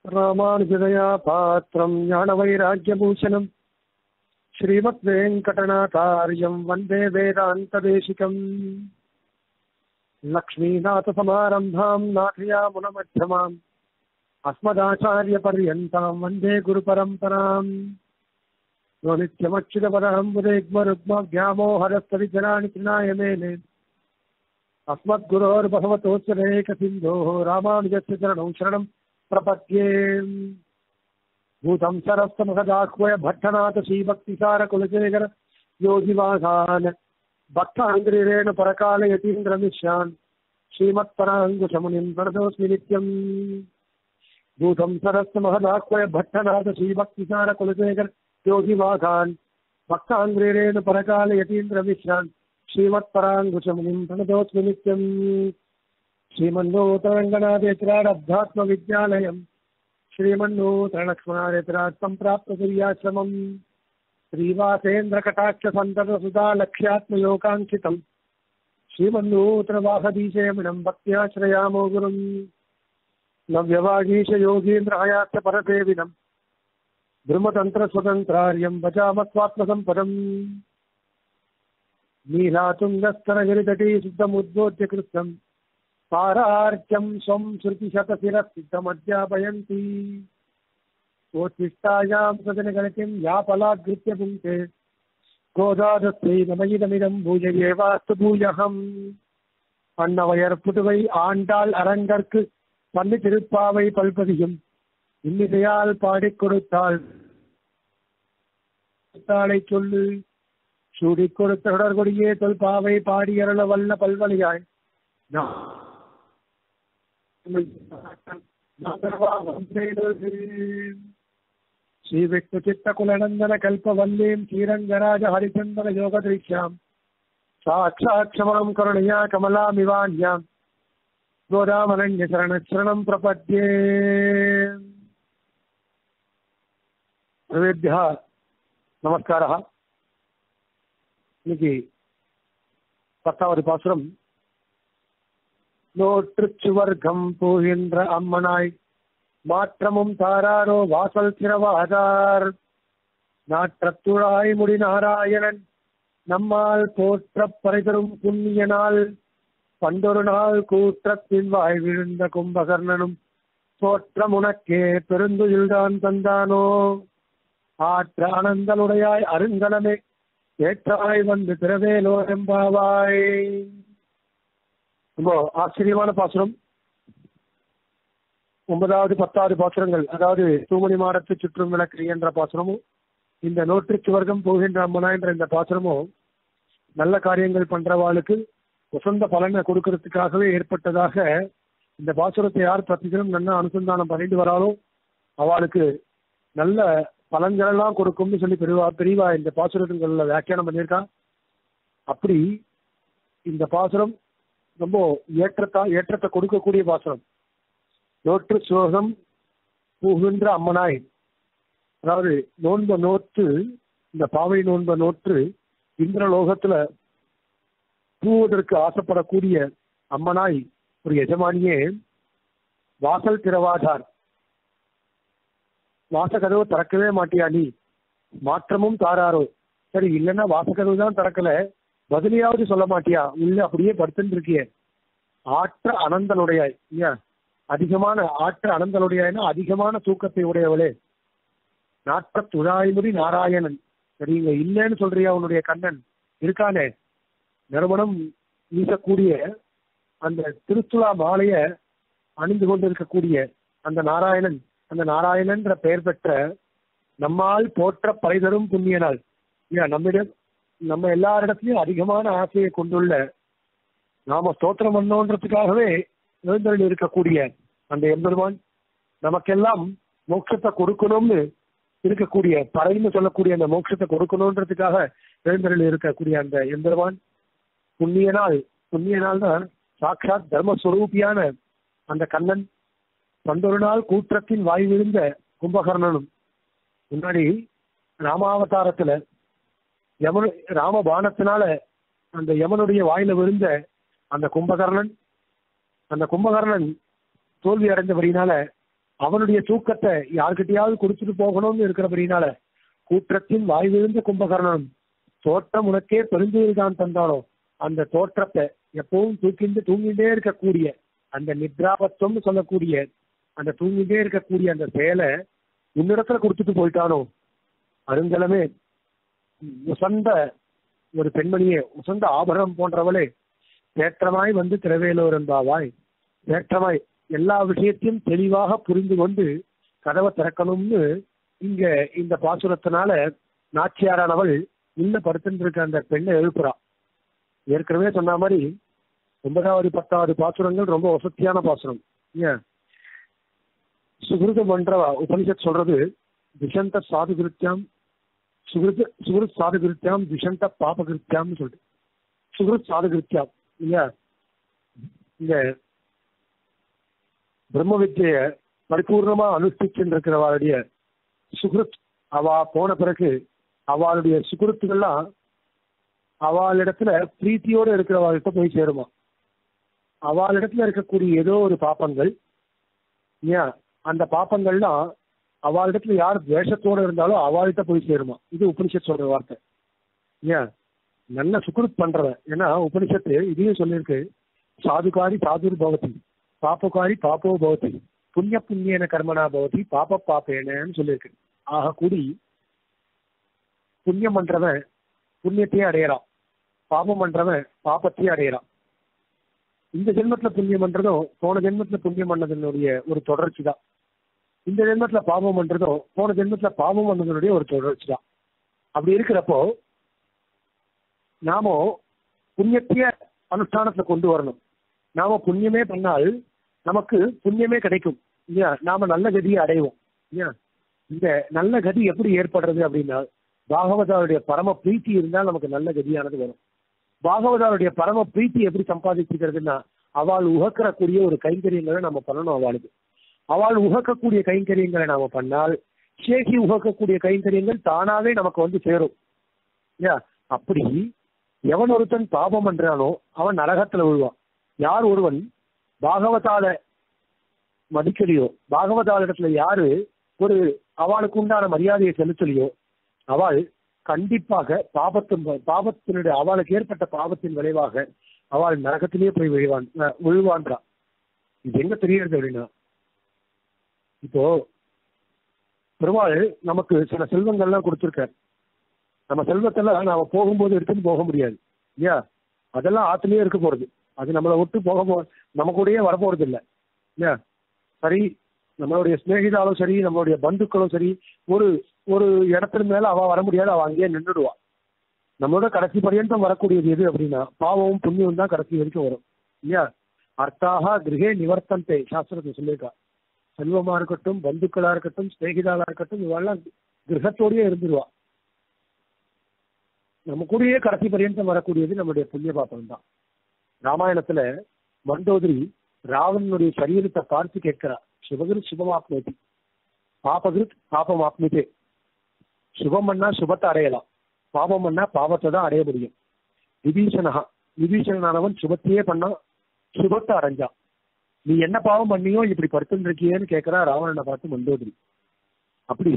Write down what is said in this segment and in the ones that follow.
ராமானுஜதயா பாத்திரம் ஞானவைராக்கியபூஷணம் ஸ்ரீமத் வெங்கடநாதார்யம் வந்தே வேதாந்ததேசிகம் லக்ஷ்மீநாதசமாரம்பாம் நாதயாமுனமध्यமாம் அஸ்மதாச்சாரியபர்யந்தாம் வந்தே குருபரம்பராம் யோ நித்யமच्युतपदं बुधेग्मरुग्मव्यामोहरस्तविजनानि कृणाय मेने अस्मद्गुरोर्भगवतोऽस्यदेकसिन्धोः रामानुजस्य चरणौ शरणं प्रपद्ये भूतं सरस्तमहदाह्वय भट्टनाथ श्रीभक्तिसारकुलशेखर योगिवासान् भक्ताङ्ग्रिरेण परकालयतीन्द्रमिश्रान् श्रीमत्पराङ्कुशमुनिं प्रणतोऽस्मि नित्यम् भूतं सरस्तमहदाह्वय भट्टनाथ श्रीभक्तिसारकुलशेखर योगिवासान् भक्ताङ्ग्रिरेण परकालयतीन्द्रमिश्रान् श्रीमत्पराङ्कुशमुनिं प्रणतोऽस्मि नित्यम् श्रीमन्नूतरङ्गनाथेत्रारब्धात्मविद्यालयम् श्रीमन्नूतरलक्ष्मणारेत्रात् सम्प्राप्ततुर्याश्रमम् श्रीवासेन्द्रकटाक्षसन्ततसुधा लक्ष्यात्मयोगाङ्कितम् श्रीमन्नूतनवाहदीशयमिनं भक्त्याश्रयामो गुरुम् नव्यवागीशयोगीन्द्रहयास्य परसेविनम् ब्रह्मतन्त्रस्वतन्त्रार्यं भजामस्वात्मसम्पदम् नीलातुङ्गस्तरगिरितटी सिद्धमुद्बोध्य कृत्यम् पारार्च्यं स्वं श्रुतिशतशिरसिद्धमध्यापयन्ति स्वोत्तिष्ठायां सदनगणतिं या पलाद्गृत्य पुङ्क्ते गोदादस्यै नमयिदमिदं भूययेवास्तु भूयहम् அன்னவயற்புதுவை ஆண்டாள் அரங்கற்கு பண்ணி திருப்பாவை பல்பதியும் இன்னிசையால் பாடிக் கொடுத்தாள் சொல்லு சூடிக் கொடுத்த தொடர்கொடியே தொல்பாவை பாடியருள வல்ல பல்வழியாய் श्री विष्णु चित्त कुलनंदन कल्पवल्लीं श्रीरंगराज हरिचंदन योगदृश्यां साक्षात् क्षमां करुणया कमलामिवान्यां गोदामरण्य शरणं प्रपद्ये सर्वेभ्यः नमस्कारः இன்னைக்கு 10வது பாசுரம் நோற்றுச்சுவர்க்கம் போகின்ற அம்மனாய் மாற்றமும் தாராரோ வாசல் திறவாதார் நாற்றத்துழாய் முடி நாராயணன் நம்மால் போற்றப் பறைதரும் புண்ணியனால் பண்டொரு நாள் கூற்றத்தின் வாய் விழுந்த கும்பகர்ணனும் தோற்றம் உனக்கே பெருந்துயில்தான் தந்தானோ ஆற்ற ஆனந்தலுடையாய் அருங்கலமே ஏற்றாய் வந்து திரவேலோ எம்பாவாய். ரொம்ப ஆச்சரியமான பாசுரம். 9வது 10வது பாசுரங்கள், அதாவது தூமணி மாடத்து சுற்றும் விளக்கு என்ற பாசுரமும் இந்த நோற்றுக்கு வர்க்கம் போகின்ற அம்மனா என்ற இந்த பாசுரமும் நல்ல காரியங்கள் பண்றவாளுக்கு உசந்த பலனை கொடுக்கறதுக்காகவே ஏற்பட்டதாக. இந்த பாசுரத்தை யார் பிரதிதினம் நல்ல அனுசந்தானம் பண்ணிட்டு வராலோ அவளுக்கு நல்ல பலன்கள் எல்லாம் கொடுக்கும்னு சொல்லி பெரியவா இந்த பாசுரத்துங்கள்ல வியாக்கியானம் பண்ணியிருக்கா. அப்படி இந்த பாசுரம் ரொம்ப ஏற்றத்தை கொடுக்கக்கூடிய பாசுரம். நோற்று சோகம் புகுன்ற அம்மனாய், அதாவது நோன்ப நோற்று, இந்த பாவை நோன்ப நோற்று இந்திரலோகத்துல பூவதற்கு ஆசைப்படக்கூடிய அம்மனாய் ஒரு எஜமானியே வாசல் திறவாதார், வாசகதவு திறக்கவே மாட்டியா நீ, மாற்றமும் தாராரோ, சரி இல்லைன்னா வாசகதவு தான் திறக்கல பதிலையாவது சொல்ல மாட்டியா, உள்ள அப்படியே படுத்துட்டு இருக்கிய, ஆற்ற அனந்தனுடையாய், ஏன் அதிகமான ஆற்ற அனந்தனுடையாய்னா அதிகமான தூக்கத்தை உடையவளே, நாற்ற துழாய்முடி நாராயணன், சரி இங்க இல்லைன்னு சொல்றியா, உன்னுடைய கண்ணன் இருக்கானே, நறுமணம் வீசக்கூடிய அந்த திருத்துழா மாலைய அணிந்து கொண்டிருக்கக்கூடிய அந்த நாராயணன், அந்த நாராயணன்ற பெயர் பெற்ற நம்மால் போற்ற பறைதரும் புண்ணியனால், நம்ம எல்லாரிடத்திலையும் அதிகமான ஆசையை கொண்டுள்ள, நாம ஸ்தோத்திரம் பண்ணோன்றதுக்காகவே எழுந்தருள் இருக்கக்கூடிய அந்த எம்பெருமான், நமக்கெல்லாம் மோட்சத்தை கொடுக்கணும்னு இருக்கக்கூடிய பறைன்னு சொல்லக்கூடிய அந்த மோட்சத்தை கொடுக்கணுன்றதுக்காக எழுந்தருள் இருக்கக்கூடிய அந்த எம்பெருமான் புண்ணியனால் தான் சாட்சாத் தர்மஸ்வரூபியான அந்த கண்ணன், பண்டொரு நாள் கூற்றத்தின் வாய் விழுந்த கும்பகர்ணனும், முன்னாடி ராமாவதாரத்துல ராமபானத்தினால அந்த யமனுடைய வாயில விழுந்த அந்த கும்பகர்ணன் தோல்வி அடைந்தபடினால அவனுடைய தூக்கத்தை யார்கிட்டயாவது கொடுத்துட்டு போகணும்னு இருக்கிறபடினால கூற்றத்தின் வாய் விழுந்த கும்பகர்ணன் தோற்றம் உனக்கே பெருந்துதான் தந்தானோ அந்த தோற்றத்தை எப்பவும் தூங்கிட்டே இருக்கக்கூடிய அந்த நித்ராபத்துவம்னு சொல்லக்கூடிய அந்த தூங்கிட்டே இருக்கக்கூடிய அந்த செயலை உன்னிடத்துல கொடுத்துட்டு போயிட்டானோ அருங்கலமே உசந்த ஒரு பெண்மணியே உசந்த ஆபரணம் போன்றவளே தேற்றமாய் வந்து திரவேலோர் என்பாவாய் தேற்றமாய் எல்லா விஷயத்தையும் தெளிவாக புரிந்து கொண்டு கதவை திறக்கணும்னு இங்க இந்த பாசுரத்தினால நாச்சியாரானவள் உள்ள படுத்துட்டு இருக்க அந்த பெண்ணை எழுப்புறா. ஏற்கனவே சொன்ன மாதிரி 9வது 10வது பாசுரங்கள் ரொம்ப வசத்தியான பாசுரம். ஏன் சுகிருத மன்றவா உபனிஷத் சொல்றது விஷந்த சாதுகிருத்தியாம் சுகிருத் சாதுகிருத்தியாம் விஷந்த பாபகிருத்தியாம்னு சொல்லிட்டு சுகிருத் சாதுகிருத்தியாம் இல்லையா. இந்த பிரம்ம வித்திய பரிபூர்ணமா அனுஷ்டிச்சுருக்கிறவாளுடைய சுகிருத் அவா போன பிறகு அவளுடைய சுகிருத்துகள்லாம் அவளிடத்துல பிரீத்தியோடு இருக்கிறவாள்கிட்ட போய் சேருமா. அவளிடத்துல இருக்கக்கூடிய ஏதோ ஒரு பாப்பங்கள் ஏன் அந்த பாப்பங்கள்லாம் அவளிடத்துல யார் துவேஷத்தோடு இருந்தாலும் அவள்கிட்ட போய் சேருமா. இது உபனிஷத் சொல்ற வார்த்தை. ஏன் நல்ல சுகிருத் பண்றவன். ஏன்னா உபனிஷத்து இதையும் சொல்லியிருக்கு சாதுகாரி சாதுர் பவதி பாப்பகாரி பாப்போ பவதி புண்ணிய புண்ணியன கர்மனா பவதி பாப்ப பாப்பேனன்னு சொல்லியிருக்கு. ஆக கூடி புண்ணியம் பண்றவன் புண்ணியத்தையே அடையறான், பாபம் பண்றவன் பாப்பத்தையே அடையறான். இந்த ஜென்மத்துல புண்ணியம் பண்றதும் போன ஜென்மத்துல புண்ணியம் பண்ணதனுடைய ஒரு தொடர்ச்சி தான். இந்த ஜென்மத்துல பாவம் பண்றதும் போன ஜென்மத்துல பாவம் பண்ணதனுடைய ஒரு தொடர்ச்சி தான். அப்படி இருக்கிறப்போ நாம புண்ணியத்தைய அனுஷ்டானத்துல கொண்டு வரணும். நாம புண்ணியமே பண்ணால் நமக்கு புண்ணியமே கிடைக்கும் இல்லையா. நாம நல்ல கதியை அடைவோம் இல்லையா. இந்த நல்ல கதி எப்படி ஏற்படுறது அப்படின்னா பாகவதாவுடைய பரம பிரீத்தி இருந்தால் நமக்கு நல்ல கதியானது வரும். பாகவதாவுடைய பரம பிரீத்தி எப்படி சம்பாதிச்சுக்கிறதுன்னா அவள் உகக்கக்கூடிய ஒரு கைங்கரியங்களை நம்ம பண்ணணும். அவளுக்கு அவள் உகக்கக்கூடிய கைங்கரியங்களை நாம பண்ணால் சேகி உகக்கக்கூடிய கைங்கரியங்கள் தானாவே நமக்கு வந்து சேரும் இல்லையா. அப்படி எவன் ஒருத்தன் பாபம் பண்றானோ அவன் நரகத்துல விழுவான். யார் ஒருவன் பாகவதால மதிக்கலையோ பாகவதாலிடத்துல யாரு ஒரு அவளுக்கு உண்டான மரியாதையை செலுத்தலையோ அவள் கண்டிப்பாக பாபத்தினுடைய அவளுக்கு ஏற்பட்ட பாவத்தின் விளைவாக அவள் நரகத்திலேயே போய் விழுவான்றா. இது எங்க தெரியுது அப்படின்னா இப்போ பெருமாள் நமக்கு சில செல்வங்கள்லாம் கொடுத்துருக்காரு. நம்ம செல்வத்தெல்லாம் நாம போகும்போது எடுத்துன்னு போக முடியாது இல்லையா. அதெல்லாம் ஆத்துலயே இருக்க போறது. அது நம்மளை விட்டு நம்ம கூடயே வரப்போறது இல்லை இல்லையா. சரி நம்மளுடைய சிநேகிதாலும் சரி நம்மளுடைய பந்துக்களும் சரி ஒரு ஒரு இடத்துல மேல அவ வர முடியாது, அவ அங்கேயே நின்றுடுவா. நம்மளோட கடைசி பரியந்தம் வரக்கூடியது எது அப்படின்னா பாவமும் புண்ணியம் தான் கடைசி வரைக்கும் வரும் இல்லையா. அர்த்தாக கிரகே நிவர்த்தந்தே சாஸ்திரத்தை சொல்லியிருக்கா. செல்வமா இருக்கட்டும் பந்துக்களா இருக்கட்டும் சிநேகிதாலா இருக்கட்டும் இவெல்லாம் கிரகத்தோடயே இருந்துருவா. நம்ம கூடயே கடைசி பரியந்தம் வரக்கூடியது நம்மளுடைய புண்ணிய பாப்பம் தான். ராமாயணத்துல மண்டோதரி ராவணனுடைய சரீரத்தை பார்த்து கேட்கிறா சுபகிருத் சுபமாப்னேதி பாபகிருத் பாபம் ஆப்னிதே. சுபம் பண்ணா சுபத்தை அடையலாம், பாபம் பண்ணா பாவத்தை தான் அடைய முடியும். விபீஷணனானவன் சுபத்தையே பண்ணா சுபத்தை அடைஞ்சான். நீ என்ன பாவம் பண்ணியோ இப்படி படுத்துன்னு இருக்கியேன்னு கேட்கிறா ராவணனை பார்த்து மண்டோதரி. அப்படி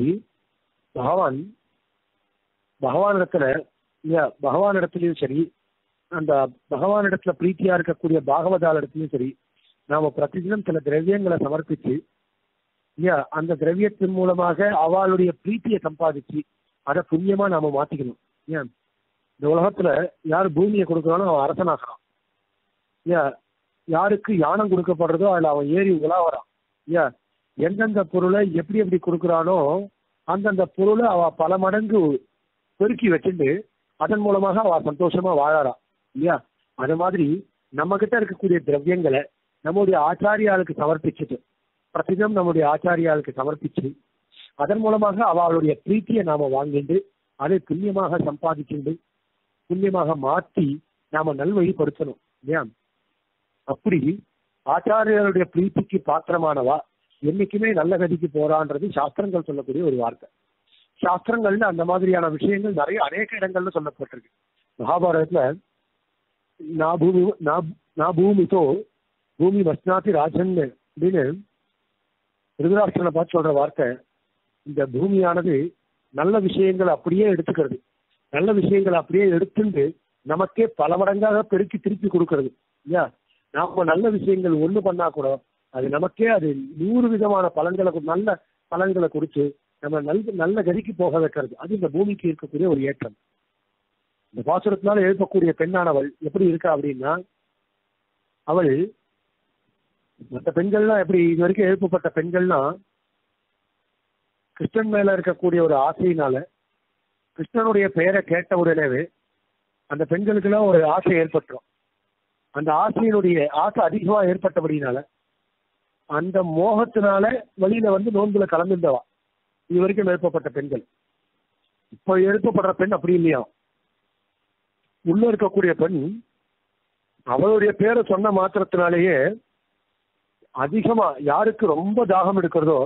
பகவானிடத்துலயும் சரி அந்த பகவானிடத்துல பிரீத்தியா இருக்கக்கூடிய பாகவதால் இடத்துலயும் சரி நாம பிரதிதினம் சில திரவியங்களை சமர்ப்பிச்சு இல்லையா அந்த திரவியத்தின் மூலமாக அவளுடைய பிரீத்தியை சம்பாதிச்சு அதை புண்ணியமா நாம மாத்திக்கணும். ஏன் இந்த உலகத்துல யார் பூமியை கொடுக்குறானோ அவன் அரசனாகிறான் இல்லையா. யாருக்கு யானம் கொடுக்கப்படுறதோ அதுல அவன் ஏறி உலாவறான் இல்லையா. எந்தெந்த பொருளை எப்படி எப்படி கொடுக்குறானோ அந்தந்த பொருளை அவ பல மடங்கு பெருக்கி வச்சுட்டு அதன் மூலமாக அவ சந்தோஷமா வாழறா இல்லையா. அது மாதிரி நம்ம கிட்ட இருக்கக்கூடிய திரவியங்களை நம்முடைய ஆச்சாரியாளுக்கு சமர்ப்பிச்சுட்டு பிரதிதினம் நம்முடைய ஆச்சாரியாளுக்கு சமர்ப்பிச்சு அதன் மூலமாக அவளுடைய பிரீத்தியை நாம வாங்கிட்டு அதை புண்ணியமாக சம்பாதிச்சுண்டு புண்ணியமாக மாற்றி நாம நல்வழிப்படுத்தணும் இல்லையா. அப்படி ஆச்சாரியருடைய பிரீத்திக்கு பாத்திரமானவா என்னைக்குமே நல்ல கதிக்கு போறான்றது சாஸ்திரங்கள் சொல்லக்கூடிய ஒரு வார்த்தை. சாஸ்திரங்கள்ல அந்த மாதிரியான விஷயங்கள் நிறைய அநேக இடங்கள்ல சொல்லப்பட்டிருக்கு. மகாபாரதத்துல நான் பூமித்தோ பூமி வஸ்னாதி ராஜன் அப்படின்னு திருதராஷ்டிரனை பார்த்து சொல்ற வார்த்தை, இந்த பூமியானது நல்ல விஷயங்களை அப்படியே எடுத்துக்கிறது, நல்ல விஷயங்களை அப்படியே எடுத்துட்டு நமக்கே பல மடங்காக பெருக்கி திருப்பி கொடுக்கறது இல்லையா. நாம நல்ல விஷயங்கள் ஒண்ணு பண்ணா கூட அது நமக்கே அது 100 விதமான பலன்களை நல்ல பலன்களை கொடுத்து நம்ம நல்ல கதிக்கு போக வைக்கிறது. அது இந்த பூமிக்கு இருக்கக்கூடிய ஒரு ஏற்றம். இந்த பாசுரத்தினால எழுப்பக்கூடிய பெண்ணானவள் எப்படி இருக்கா அப்படின்னா, அவள் மற்ற பெண்கள்லாம் எப்படி இது வரைக்கும் எழுப்பப்பட்ட பெண்கள்லாம் கிருஷ்ணன் மேல இருக்கக்கூடிய ஒரு ஆசையினால, கிருஷ்ணனுடைய பெயரை கேட்ட உடனேவே அந்த பெண்களுக்கெல்லாம் ஒரு ஆசை ஏற்பட்டுரும். அந்த ஆசை அதிகமா ஏற்பட்டபடினால அந்த மோகத்தினால வழியில வந்து நோன்புல கலந்துட்டவா இது வரைக்கும் எழுப்பப்பட்ட பெண்கள். இப்போ எழுப்பப்படுற பெண் அப்படி இல்லையா, உள்ள இருக்கக்கூடிய பெண் அவளுடைய பேரை சொன்ன மாத்திரத்தினாலேயே அதிகமா யாருக்கு ரொம்ப தாகம் எடுக்கிறதோ,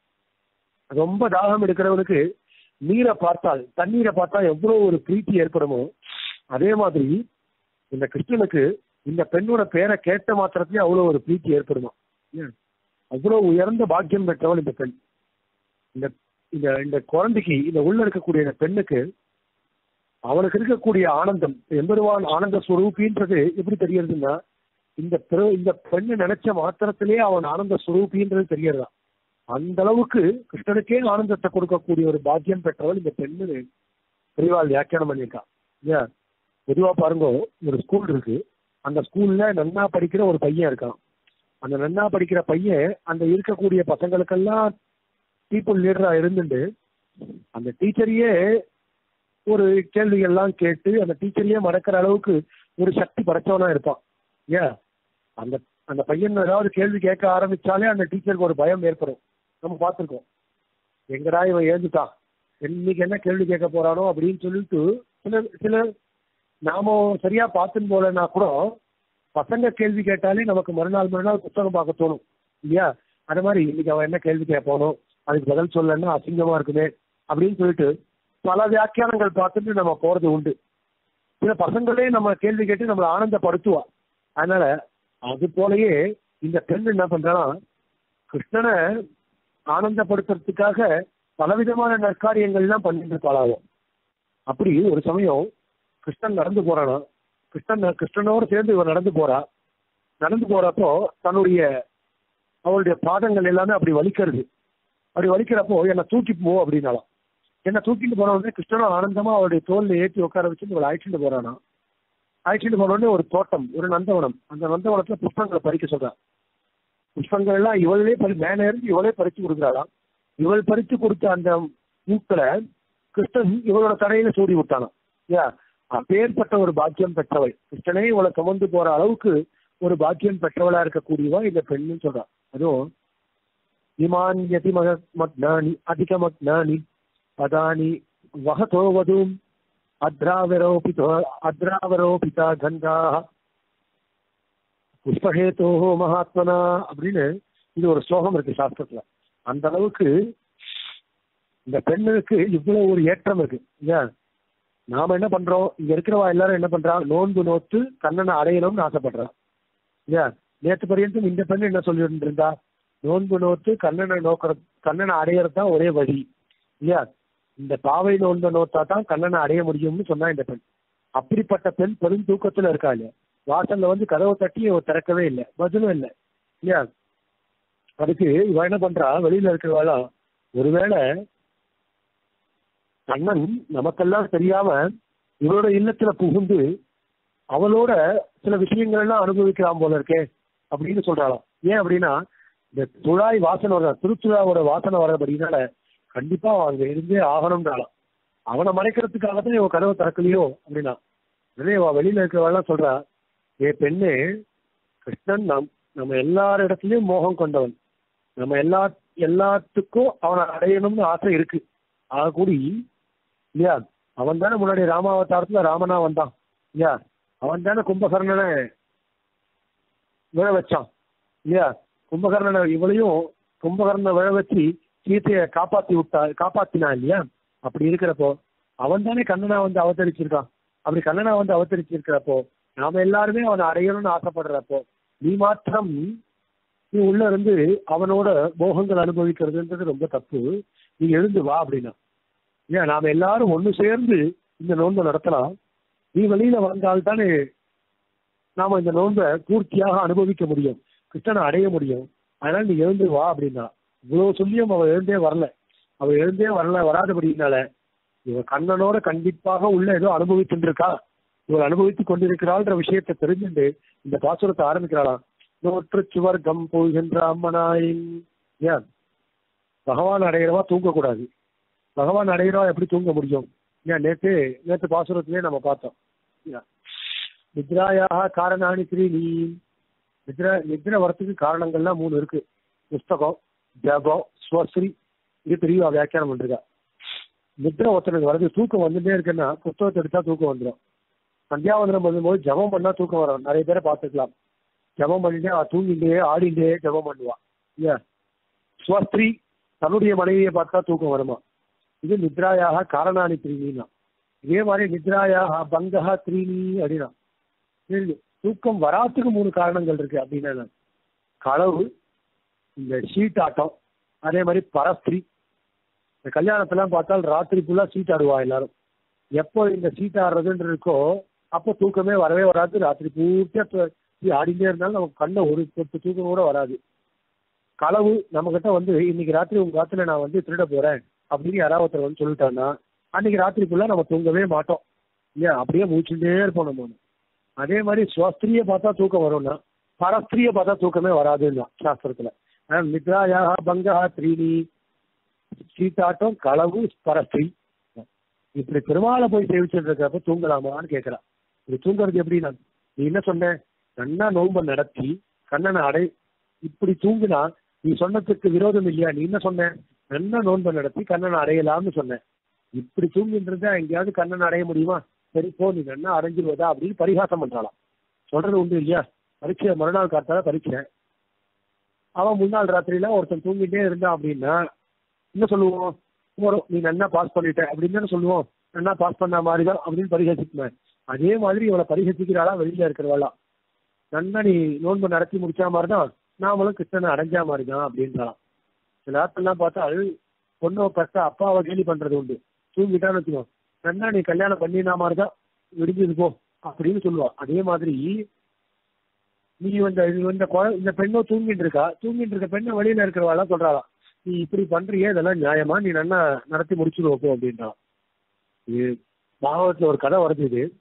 ரொம்ப தாகம் எடுக்கிறவனுக்கு நீரை பார்த்தால், தண்ணீரை பார்த்தால் எவ்வளவு ஒரு பிரீத்தி ஏற்படுமோ, அதே மாதிரி இந்த கிருஷ்ணனுக்கு இந்த பெண்ணோட பேரை கேட்ட மாத்திரத்திலே அவ்வளவு ஒரு பிரீத்தி ஏற்படுமா. அவ்வளவு உயர்ந்த பாக்கியம் பெற்றவள் இந்த பெண். இந்த இந்த குழந்தைக்கு, இந்த உள்ள இருக்கக்கூடிய இந்த பெண்ணுக்கு அவனுக்கு இருக்கக்கூடிய ஆனந்தம், எம்பெருமான் ஆனந்த ஸ்வரூபின்றது எப்படி தெரியறதுன்னா, இந்த பெண்ணை நினைச்ச மாத்திரத்திலேயே அவன் ஆனந்த ஸ்வரூபின்றது தெரியறதா. அந்த அளவுக்கு கிருஷ்ணனுக்கே ஆனந்தத்தை கொடுக்கக்கூடிய ஒரு பாக்கியம் பெற்றவள் இந்த பெண்ணு பெரியவாள் வியாக்கியானம் பண்ணியிருக்கா. இல்லையா, பொதுவா பாருங்க, ஒரு ஸ்கூல் இருக்கு, அந்த ஸ்கூல்ல நன்னா படிக்கிற ஒரு பையன் இருக்கான். அந்த நன்னா படிக்கிற பையன் அந்த இருக்கக்கூடிய பசங்களுக்கெல்லாம் பீப்புள் லீடரா இருந்துட்டு அந்த டீச்சரையே ஒரு கேள்விகள்லாம் கேட்டு அந்த டீச்சரையே மறக்கிற அளவுக்கு ஒரு சக்தி படைச்சவனா இருப்பான். ஏன் அந்த அந்த பையன் ஏதாவது கேள்வி கேட்க ஆரம்பிச்சாலே அந்த டீச்சருக்கு ஒரு பயம் ஏற்படும். நம்ம பார்த்துருக்கோம், எங்கடா இவன் ஏந்துட்டான், இன்னைக்கு என்ன கேள்வி கேட்க போறானோ அப்படின்னு சொல்லிட்டு சில நாம சரியா பார்த்துன்னு போலன்னா கூட பசங்க கேள்வி கேட்டாலே நமக்கு மறுநாள் புத்தகம் பார்க்க தோணும் இல்லையா. அது மாதிரி இன்னைக்கு அவன் என்ன கேள்வி கேட்பானோ, அதுக்கு பதில் சொல்லன்னா அசிங்கமா இருக்குமே அப்படின்னு சொல்லிட்டு பல வியாக்கியானங்கள் பார்த்துட்டு நம்ம போறது உண்டு. சில பசங்களே நம்ம கேள்வி கேட்டு நம்மளை ஆனந்தப்படுத்துவா. அதனால அது போலயே இந்த பெண் என்ன பண்றான்னா, கிருஷ்ணனை ஆனந்தப்படுத்துறதுக்காக பலவிதமான நற்காரியங்கள்லாம் பண்ணிட்டு இருப்பாளாகும். அப்படி ஒரு சமயம் கிருஷ்ணன் நடந்து போறானா, கிருஷ்ணனோடு சேர்ந்து இவன் நடந்து போறப்போ அவளுடைய பாதங்கள் எல்லாமே அப்படி வலிக்கிறது. அப்படி வலிக்கிறப்போ என்னை தூக்கி போ அப்படின்னாலாம். என்னை தூக்கிட்டு போன உடனே கிருஷ்ணனும் ஆனந்தமா அவருடைய தோல்ல ஏற்றி உட்கார வச்சு இவளை அழைச்சிட்டு போறானா. அழைச்சிட்டு போன உடனே ஒரு தோட்டம், ஒரு நந்தவனம், அந்த நந்தவனத்துல புஷ்பங்களை பறிக்க சொல்றான். புஷ்பங்கள் எல்லாம் இவளே மேலே இருந்து இவளே பறிச்சு கொடுக்குறாளாம். இவள் பறிச்சு கொடுத்த அந்த பூக்களை கிருஷ்ணன் இவளோட தடையில சூடி விட்டானா. ஏன் அப்பேற்பட்ட ஒரு பாக்கியம் பெற்றவள், கிருஷ்ணனே இவளை சுமந்து போற அளவுக்கு ஒரு பாக்கியம் பெற்றவளா இருக்கக்கூடியவா இந்த பெண்ணு சொல்றான். அதுவும் இமான் யதி மக்னானி அதிக மக்னானி பதானி வஹதோ வதூம் அத்ராவரோபிதா கங்காஹ புஷ்பஹேதோ மகாத்மனா அப்படின்னு இது ஒரு ஸ்லோகம் இருக்கு சாஸ்திரத்துல. அந்த அளவுக்கு இந்த பெண்ணுக்கு இவ்வளவு ஒரு ஏற்றம் இருக்கு. ஏன் நாம என்ன பண்றோம், இங்க இருக்கிறவா எல்லாரும் என்ன பண்றா, நோன்பு நோத்து கண்ணனை அடையணும்னு ஆசைப்படுறா. ஏன் நேற்று பரியந்தம் இந்த பெண்ணு என்ன சொல்லிட்டு இருந்தா, நோன்பு நோத்து கண்ணனை அடையிறது தான் ஒரே வழி இல்லையா, இந்த பாவை நோன்பை நோத்தா தான் கண்ணனை அடைய முடியும்னு சொன்னா இந்த பெண். அப்படிப்பட்ட பெண் பெரும் தூக்கத்துல இருக்கா இல்லையா. வாசல்ல வந்து கதவை தட்டி திறக்கவே இல்லை, பதிலும் இல்லை இல்லையா. அதுக்கு இவ என்ன பண்றா, வெளியில இருக்கிறவாளா ஒருவேளை கண்ணன் நமக்கெல்லாம் தெரியாம இவரோட இல்லத்துல புகுந்து அவளோட சில விஷயங்கள் எல்லாம் அனுபவிக்கலாம் போல இருக்கே அப்படின்னு சொல்றாளாம். ஏன் அப்படின்னா, இந்த துழாய் வாசனை வர, திருத்துழாவோட வாசனை வர்றபடினால கண்டிப்பா அங்க இருந்தே ஆகணும்ன்றாளாம். அவனை மறைக்கிறதுக்காகத்தான் இவன் கதவை திறக்கலையோ அப்படின்னா. வெளியில இருக்கிறவெல்லாம் சொல்றா, ஏ பெண்ணே, கிருஷ்ணன் நம்ம எல்லாரிடத்துலயும் மோகம் கொண்டவன், நம்ம எல்லாத்துக்கும் அவனை அடையணும்னு ஆசை இருக்கு. ஆகக்கூடி இல்லையா, அவன் தானே முன்னாடி ராமாவதாரத்துல ராமனா வந்தான் இல்லையா, அவன் தானே கும்பகர்ணனை விழ வச்சான் இல்லையா. கும்பகர்ணனை விழ வச்சு சீத்தையை காப்பாத்தினான் இல்லையா. அப்படி இருக்கிறப்போ அவன் தானே கண்ணனா வந்து அவதரிச்சிருக்கான். அப்படி கண்ணனா வந்து அவதரிச்சிருக்கிறப்போ நாம எல்லாருமே அவனை அடையணும்னு ஆசைப்படுறப்போ நீ மாத்திரம் நீ உள்ள இருந்து அவனோட போகங்கள் அனுபவிக்கிறதுன்றது ரொம்ப தப்பு. நீ எழுந்து வா அப்படின்னா. ஏன் நாம எல்லாரும் ஒண்ணு சேர்ந்து இந்த நோன்பை நடத்தலாம். நீ வெளியில வந்தால்தானே நாம இந்த நோன்பை பூர்த்தியாக அனுபவிக்க முடியும், கிருஷ்ணனை அடைய முடியும். அதனால நீ எழுந்து வா அப்படின்னா. இவ்வளவு சொல்லியும் அவ எழுந்தே வரல. அவ எழுந்தே வராதபடினால இவ கண்ணனோட கண்டிப்பாக உள்ள ஏதோ அனுபவிச்சுட்டு இருக்கா, இவள் அனுபவித்துக் கொண்டிருக்கிறாள்ன்ற விஷயத்தை தெரிஞ்சுட்டு இந்த பாசுரத்தை ஆரம்பிக்கிறாளாம். நோற்று சுவர்க்கம் போகின்ற அம்மனாயின். ஏன் பகவான் அடைகிறவா தூங்கக்கூடாது. பகவான் அடைகிறவா எப்படி தூங்க முடியும்? ஏன் நேற்று பாசுரத்திலே நம்ம பார்த்தோம். நித்ராயாக காரணாணி த்ரீணி. நித்ர வரத்துக்கு காரணங்கள்லாம் 3 இருக்கு. புஸ்தகம், ஜபம், ஸ்வஸ்ரீ. இது பெரிய வியாக்கியானம் பண்றா. நித்ர ஒருத்தனுக்கு வருது, தூக்கம் வந்துட்டே இருக்குன்னா புத்தகத்தை எடுத்தா தூக்கம் வந்துடும். சந்தியாவந்தனம் பண்ணும்போது ஜபம் பண்ணா தூக்கம் வரும். நிறைய பேரை பார்த்துக்கலாம். ஜபம் பண்ணிட்டே தூங்கிட்டே ஆடிண்டே ஜபம் பண்ணுவான். ஏன் ஸ்வஸ்திரீ தன்னுடைய மனைவியை பார்த்தா தூக்கம் வருமா? இது நித்ராயாக காரணாணி த்ரீணின்னா. இதே மாதிரி நித்ராயாக பங்கஹா த்ரீணி அப்படின்னா தூக்கம் வராத்துக்கு 3 காரணங்கள் இருக்கு அப்படின்னா களவு, இந்த சீட்டாட்டம், அதே மாதிரி பரஸ்திரி. இந்த கல்யாணத்தெல்லாம் பார்த்தால் ராத்திரி ஃபுல்லா சீட் ஆடுவா எல்லாரும். எப்போ இந்த சீட் ஆடுறதுன்னு இருக்கோ அப்போ தூக்கமே வரவே வராது. ராத்திரி பூர்த்தியா ஆடிட்டே இருந்தாலும் நமக்கு கண்ணை ஒரு சொட்டு தூக்கம் கூட வராது. களவு, நம்ம கிட்ட வந்து இன்னைக்கு ராத்திரி உங்க காத்துல நான் வந்து திருட போறேன் அப்படின்னு யாராவது ஒருத்தர் வந்து சொல்லிட்டான்னா அன்னைக்கு ராத்திரி ஃபுல்லா நம்ம தூங்கவே மாட்டோம் இல்லையா? அப்படியே மூச்சுட்டே இருப்போம் நம்ம. அதே மாதிரி ஸ்வஸ்திரியை பார்த்தா தூக்கம் வரும்னா பரஸ்திரியை பார்த்தா தூக்கமே வராதுன்னா சாஸ்திரத்துல. நித்ராயாக பங்கஹா த்ரீணி, சீட்டாட்டம், களவு, பரஸ்திரி. இப்படி பெருமாளை போய் சேவிச்சுட்டு இருக்கிறப்ப தூங்கலாமான்னு கேட்கிறான். இப்படி தூங்குறது எப்படின்னா, நீ என்ன சொன்ன, நன்னா நோன்பை நடத்தி கண்ணனை அடை. இப்படி தூங்குனா நீ சொன்னதுக்கு விரோதம் இல்லையா? நீ என்ன சொன்ன, நன்னா நோன்பை நடத்தி கண்ணனை அடையலாம்னு சொன்னேன். இப்படி தூங்கின்றதா எங்கேயாவது கண்ணனை அடைய முடியுமா? சரி போ, நீ நன்னா அடைஞ்சிருவதா அப்படின்னு பரிகாசம் பண்றாளாம். சொல்றது உண்டு இல்லையா? பரீட்சை மறுநாள் காத்தால பரீட்சை, அவன் முன்னாள் ராத்திரியில ஒருத்தன் தூங்கிட்டே இருந்தான் அப்படின்னா என்ன சொல்லுவோம்? வரும், நீ நன்னா பாஸ் பண்ணிட்ட அப்படின்னு தானே சொல்லுவோம். நன்னா பாஸ் பண்ண மாதிரிதான் அப்படின்னு பரிகசிப்பேன். அதே மாதிரி இவளை பரிகசிக்கிறாளா வெளியில இருக்கிறவாளா? நன்னா நீ நோன்பு நடத்தி முடிச்சா மாதிரிதான் நாமளும் கிருஷ்ணனை அடைஞ்சா மாதிரிதான் அப்படின்றாலாம். சில ஆட்கள்லாம் பார்த்தா பொண்ணோ கஷ்டம் அப்பாவை கேலி பண்றது உண்டு. தூங்கிட்டான்னு வச்சுக்கோ, நன்னா நீ கல்யாணம் பண்ணினா மாதிரிதான் விடிஞ்சது போ அப்படின்னு சொல்லுவான். அதே மாதிரி நீ இந்த பெண்ணோ தூங்கிட்டு இருக்க பெண்ணை வெளியில இருக்கிறவாளா சொல்றாளாம், நீ இப்படி பண்றியே இதெல்லாம் நியாயமா, நீ நன்னா நடத்தி முடிச்சுடுவோம் அப்படின்றான். இது பாகவத்துல ஒரு கதை வருது. இது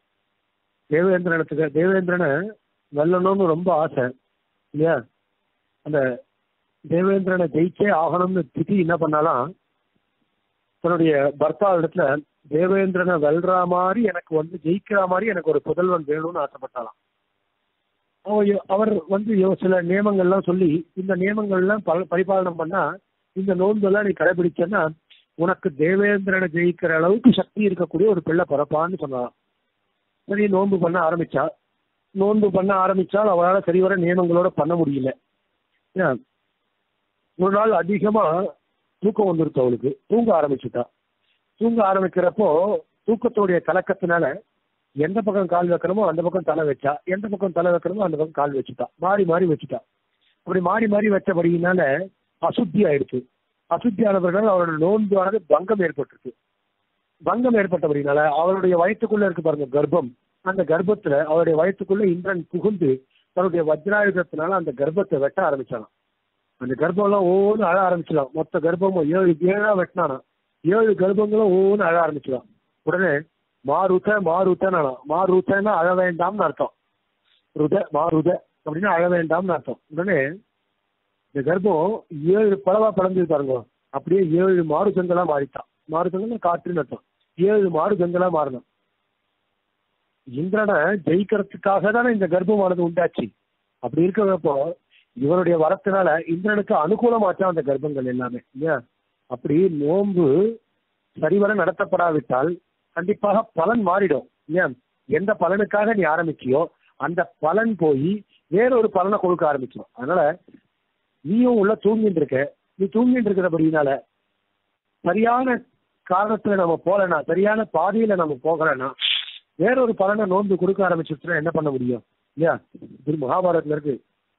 தேவேந்திரனை வெல்லணும்னு ரொம்ப ஆசை இல்லையா? அந்த தேவேந்திரனை ஜெயிச்சே ஆகணும்னு திதி என்ன பண்ணாலாம், தன்னுடைய பர்த்தா இடத்துல தேவேந்திரனை வெல்ற மாதிரி எனக்கு வந்து ஜெயிக்கிற மாதிரி எனக்கு ஒரு புதல்வன் வேணும்னு ஆசைப்பட்டாலாம். அவர் வந்து சில நியமங்கள்லாம் சொல்லி, இந்த நியமங்கள்லாம் பரிபாலனம் பண்ணா, இந்த நோன்பெல்லாம் நீ கடைபிடிச்சன்னா உனக்கு தேவேந்திரனை ஜெயிக்கிற அளவுக்கு சக்தி இருக்கக்கூடிய ஒரு பிள்ளை பிறப்பான்னு சொன்னாலாம். சரி, நோன்பு பண்ண ஆரம்பிச்சால் அவளால் சரிவர நியமங்களோட பண்ண முடியல. ஒரு நாள் அதிகமா தூக்கம் வந்துருச்சு அவளுக்கு. தூங்க ஆரம்பிக்கிறப்போ தூக்கத்துடைய கலக்கத்தினால எந்த பக்கம் கால் வைக்கணுமோ அந்த பக்கம் தலை வச்சா, எந்த பக்கம் தலை வைக்கணுமோ அந்த பக்கம் கால் வச்சுட்டா. மாறி மாறி வச்சுட்டா. அப்படி மாறி மாறி வச்சபடியினால அசுத்தி ஆயிடுச்சு. அசுத்தி ஆனவர்கள் அவரோட நோன்பானது பங்கம் ஏற்பட்டிருக்கு. பங்கம் ஏற்பட்டபடினால அவருடைய வயிற்றுக்குள்ள இருக்கு பாருங்க கர்ப்பம், அந்த கர்ப்பத்துல அவருடைய வயிற்றுக்குள்ள இந்திரன் புகுந்து தன்னுடைய வஜ்ராயுதத்தினால அந்த கர்ப்பத்தை வெட்ட ஆரம்பிச்சானாம். அந்த கர்ப்பம் எல்லாம் ஒவ்வொன்று அழ ஆரம்பிச்சிடலாம். மொத்த கர்ப்பமும் 7 வெட்டினானா. 7 கர்ப்பங்களும் ஒவ்வொன்று அழ ஆரம்பிச்சிடலாம். உடனே மாருத்தன்னா அழ வேண்டாம்னு அர்த்தம். மாருத அப்படின்னா அழ வேண்டாம்னு அர்த்தம். உடனே இந்த கர்ப்பம் 7 பழவா பழந்து பாருங்க, அப்படியே 7 மாருதங்களா மாறிட்டான். மாருதங்கள் காற்றுன்னு அர்த்தம். 7 மாருதங்களா மாறணும். இந்திரனை ஜெயிக்கிறதுக்காக தானே இந்த கர்ப்பமானது உண்டாச்சு. அப்படி இருக்கிறப்போ இவருடைய வரத்தினால இந்திரனுக்கு அனுகூலமாச்சா அந்த கர்ப்பங்கள் எல்லாமே இல்லையா? அப்படி நோன்பு சரிவர நடத்தப்படாவிட்டால் கண்டிப்பாக பலன் மாறிடும் இல்லையா? எந்த பலனுக்காக நீ ஆரம்பிச்சியோ அந்த பலன் போய் வேறொரு பலனை கொடுக்க ஆரம்பிச்சிடும். அதனால நீயும் உள்ள தூங்கிட்டு இருக்க. நீ தூங்கிட்டு இருக்கிறபடினால சரியான காரணத்துல நம்ம போகலன்னா, சரியான பாதையில நம்ம போகலன்னா வேறொரு பலனை நோன்பு கொடுக்க ஆரம்பிச்சுட்டுனா என்ன பண்ண முடியும் இல்லையா? இது மகாபாரதத்துல இருக்கு.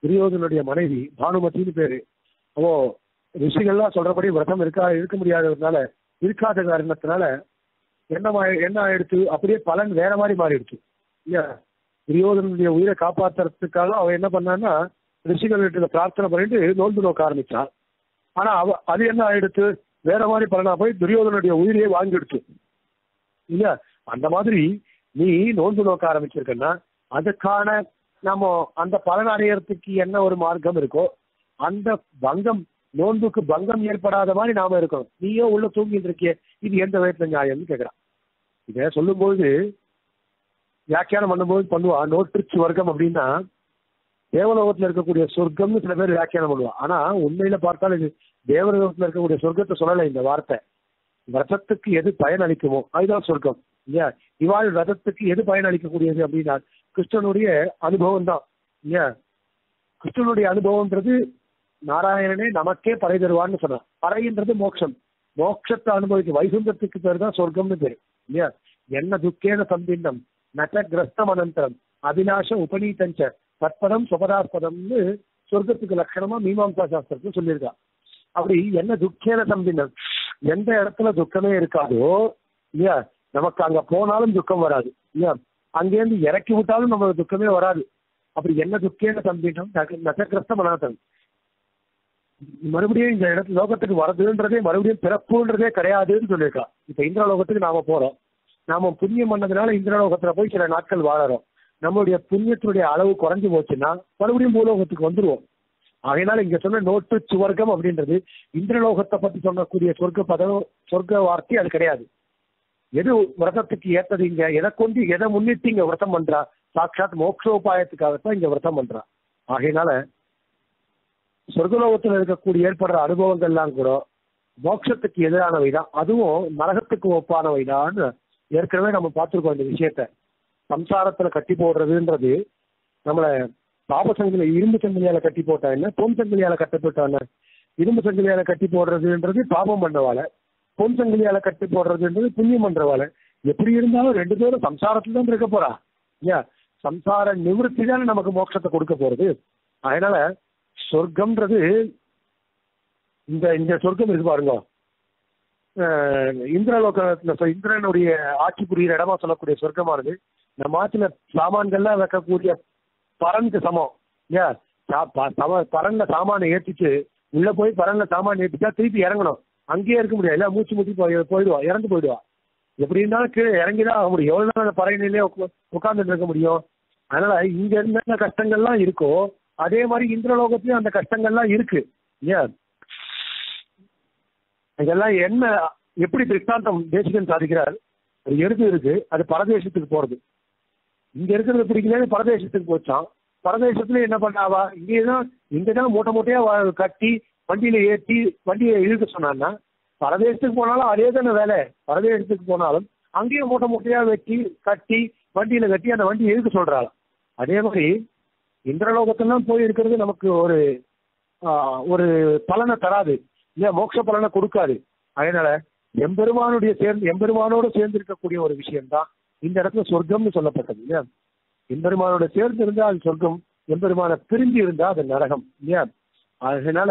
துரியோதனுடைய மனைவி பானுமதினு பேரு. ஓ, ரிஷிகள்லாம் சொல்றபடி விரதம் இருக்க முடியாததுனால, இருக்காத காரணத்தினால என்ன ஆயிடுச்சு, அப்படியே பலன் வேற மாதிரி மாறிடுச்சு இல்லையா. துரியோதனுடைய உயிரை காப்பாத்துறதுக்காக அவ என்ன பண்ணான்னா ரிஷிகள்கிட்ட பிரார்த்தனை பண்ணிட்டு நோன்பு நோக்க ஆரம்பிச்சான். ஆனா அது என்ன ஆயிடுச்சு, வேற மாதிரி பலனா போய் துரியோதனுடைய உயிரையே வாங்கிடுச்சு இல்லையா. அந்த மாதிரி நீ நோன்பு நோக்க ஆரம்பிச்சிருக்கன்னா அதுக்கான நம்ம அந்த பலன் அடையறதுக்கு என்ன ஒரு மார்க்கம் இருக்கோ அந்த பங்கம், நோன்புக்கு பங்கம் ஏற்படாத மாதிரி நாம இருக்கணும். நீயோ உள்ள தூங்கிட்டு இருக்கிய, இது எந்த வயசுல நியாயம்னு கேட்கிறான். இத சொல்லும்போது வியாக்கியானம் பண்ணும்போது பண்ணுவா, நோற்றுச்சு வர்க்கம் அப்படின்னா தேவலோகத்துல இருக்கக்கூடிய சொர்க்கம்னு சில பேர் வியாக்கியானம் பண்ணுவா. ஆனா உண்மையில பார்த்தால் இது தேவலோகத்துல இருக்கக்கூடிய சொர்க்கத்தை சொல்லலை இந்த வார்த்தை. விரதத்துக்கு எது பயன் அளிக்குமோ அதுதான் சொர்க்கம் இல்லையா. இவாள் விரதத்துக்கு எது பயன் அளிக்கக்கூடியது அப்படின்னா கிருஷ்ணனுடைய அனுபவம் தான் இல்லையா. கிருஷ்ணனுடைய அனுபவம்ன்றது நாராயணனே நமக்கே பறை தருவான்னு சொன்னான். பறைன்றது மோட்சம், மோட்சத்தை அனுபவிக்க வைகுந்தத்துக்கு பேர் தான் சொர்க்கம்னு பேரு இல்லையா. என்ன துக்கேன சம்பின்னம் நட்ட கிரஸ்தம் அனந்தரம் அபிலாஷ உபநீதஞ்ச தற்பதம் சுபதாஸ்பதம்னு சொர்க்கத்துக்கு லட்சணமா மீமாம்சா சாஸ்திரத்துல சொல்லியிருக்கா. அப்படி என்ன துக்கேன சம்பின்னம், எந்த இடத்துல துக்கமே இருக்காதோ இல்லையா, நமக்கு அங்க போனாலும் துக்கம் வராது இல்லையா, அங்கேருந்து இறக்கி விட்டாலும் நமக்கு துக்கமே வராது. அப்படி என்ன துக்கேன சம்பின்னம் நட்டகிரஸ்தம் அனாதம், மறுபடியும் இந்த இடத்துல லோகத்துக்கு வரதுன்றதே மறுபடியும் பிறப்புன்றதே கிடையாதுன்னு சொல்லியிருக்கா. இப்ப இந்திரலோகத்துக்கு நாம போறோம், நாம புண்ணியம் பண்ணதுனால இந்திரலோகத்துல போய் சில நாட்கள் வாழறோம். நம்மளுடைய புண்ணியத்தினுடைய அளவு குறைஞ்சு போச்சுன்னா மறுபடியும் பூலோகத்துக்கு வந்துருவோம். அதனால இங்க சொன்ன நோட்டு சுவர்க்கம் அப்படின்றது இந்திரலோகத்தை பத்தி சொல்லக்கூடிய சொர்க்க வார்த்தை அது கிடையாது. எது விரதத்துக்கு ஏத்தது, இங்க எதை கொண்டு எதை முன்னிட்டு இங்க விரதம் பண்றா, சாட்சாத் மோட்சோபாயத்துக்காகத்தான் இங்க விரதம் பண்றா. ஆகையினால சொர்க்கலோகத்தில் இருக்கக்கூடிய ஏற்படுற அனுபவங்கள்லாம் கூட மோட்சத்துக்கு எதிரானவைதான், அதுவும் நரகத்துக்கு ஒப்பானவைதான்னு ஏற்கனவே நம்ம பார்த்துருக்கோம். இந்த விஷயத்த சம்சாரத்துல கட்டி போடுறதுன்றது நம்மள பாபசங்கில இரும்பு சங்கிலியால கட்டி போட்டா என்ன, பொன் சங்கிலியால கட்டப்பட்டான. இரும்பு சங்கிலியால கட்டி போடுறதுன்றது பாபம் பண்றவாள, பொன் சங்கிலியால கட்டி போடுறதுன்றது புண்ணியம் பண்றவாள. எப்படி இருந்தாலும் ரெண்டு பேரும் சம்சாரத்துல தான் இருக்க போறா இல்லையா. சம்சார நிவர்த்தி தானே நமக்கு மோட்சத்தை கொடுக்க போறது. அதனால சொர்க்கம்ன்றது இந்த சொர்க்கம் இருக்கு பாருங்க, இந்திரனுடைய ஆட்சி புரிகிற இடமா சொல்லக்கூடிய சொர்க்கமானது நம்ம ஆட்சியில சாமான்கள்லாம் வைக்கக்கூடிய பரனுக்கு சமம் இல்லையா. பரன்ல சாமானை ஏற்றிட்டு உள்ள போய் பரன்ல சாமான் ஏற்றிட்டா திருப்பி இறங்கணும், அங்கேயே இருக்க முடியாது, எல்லாம் மூச்சு போயிடுவா, இறந்து போயிடுவா. எப்படி இருந்தாலும் கீழே இறங்கிதான் ஆக முடியும், எவ்வளவு நாள் அந்த பறையிலே உட்கார்ந்துட்டு இருக்க முடியும். அதனால இங்க இருந்த கஷ்டங்கள்லாம் இருக்கோ அதே மாதிரி இந்திரலோகத்திலயும் அந்த கஷ்டங்கள்லாம் இருக்கு இல்லையா. இதெல்லாம் என்ன எப்படி திருஷ்டாந்தம் தேசிகன் சாதிக்கிறார், ஒரு எருது இருக்கு, அது பரதேசத்துக்கு போறது. இங்க இருக்கிறது பிடிக்கல, பரதேசத்துக்கு போச்சான். பரதேசத்துல என்ன பண்ணாவா, இங்கதான் மூட்டை மூட்டையா கட்டி வண்டியில ஏற்றி வண்டியை இழுக்க சொன்னான்னா, பரதேசத்துக்கு போனாலும் அதே தானே வேலை. பரதேசத்துக்கு போனாலும் அங்கேயும் மூட்டை மூட்டையா வெட்டி கட்டி வண்டியில கட்டி அந்த வண்டியை இழுக்க சொல்றாள். அதே மாதிரி இந்திரலோகத்தெல்லாம் போய் இருக்கிறது நமக்கு ஒரு பலனை தராது இல்லையா, மோட்ச பலனை கொடுக்காது. அதனால எம்பெருமானோடு சேர்ந்து இருக்கக்கூடிய ஒரு விஷயம்தான் இந்த இடத்துல சொர்க்கம்னு சொல்லப்பட்டது இல்லையா. எம்பெருமானோட சேர்ந்து இருந்தா அது சொர்க்கம், எம்பெருமான பிரிஞ்சு இருந்தா அது நரகம் இல்லையா. அதனால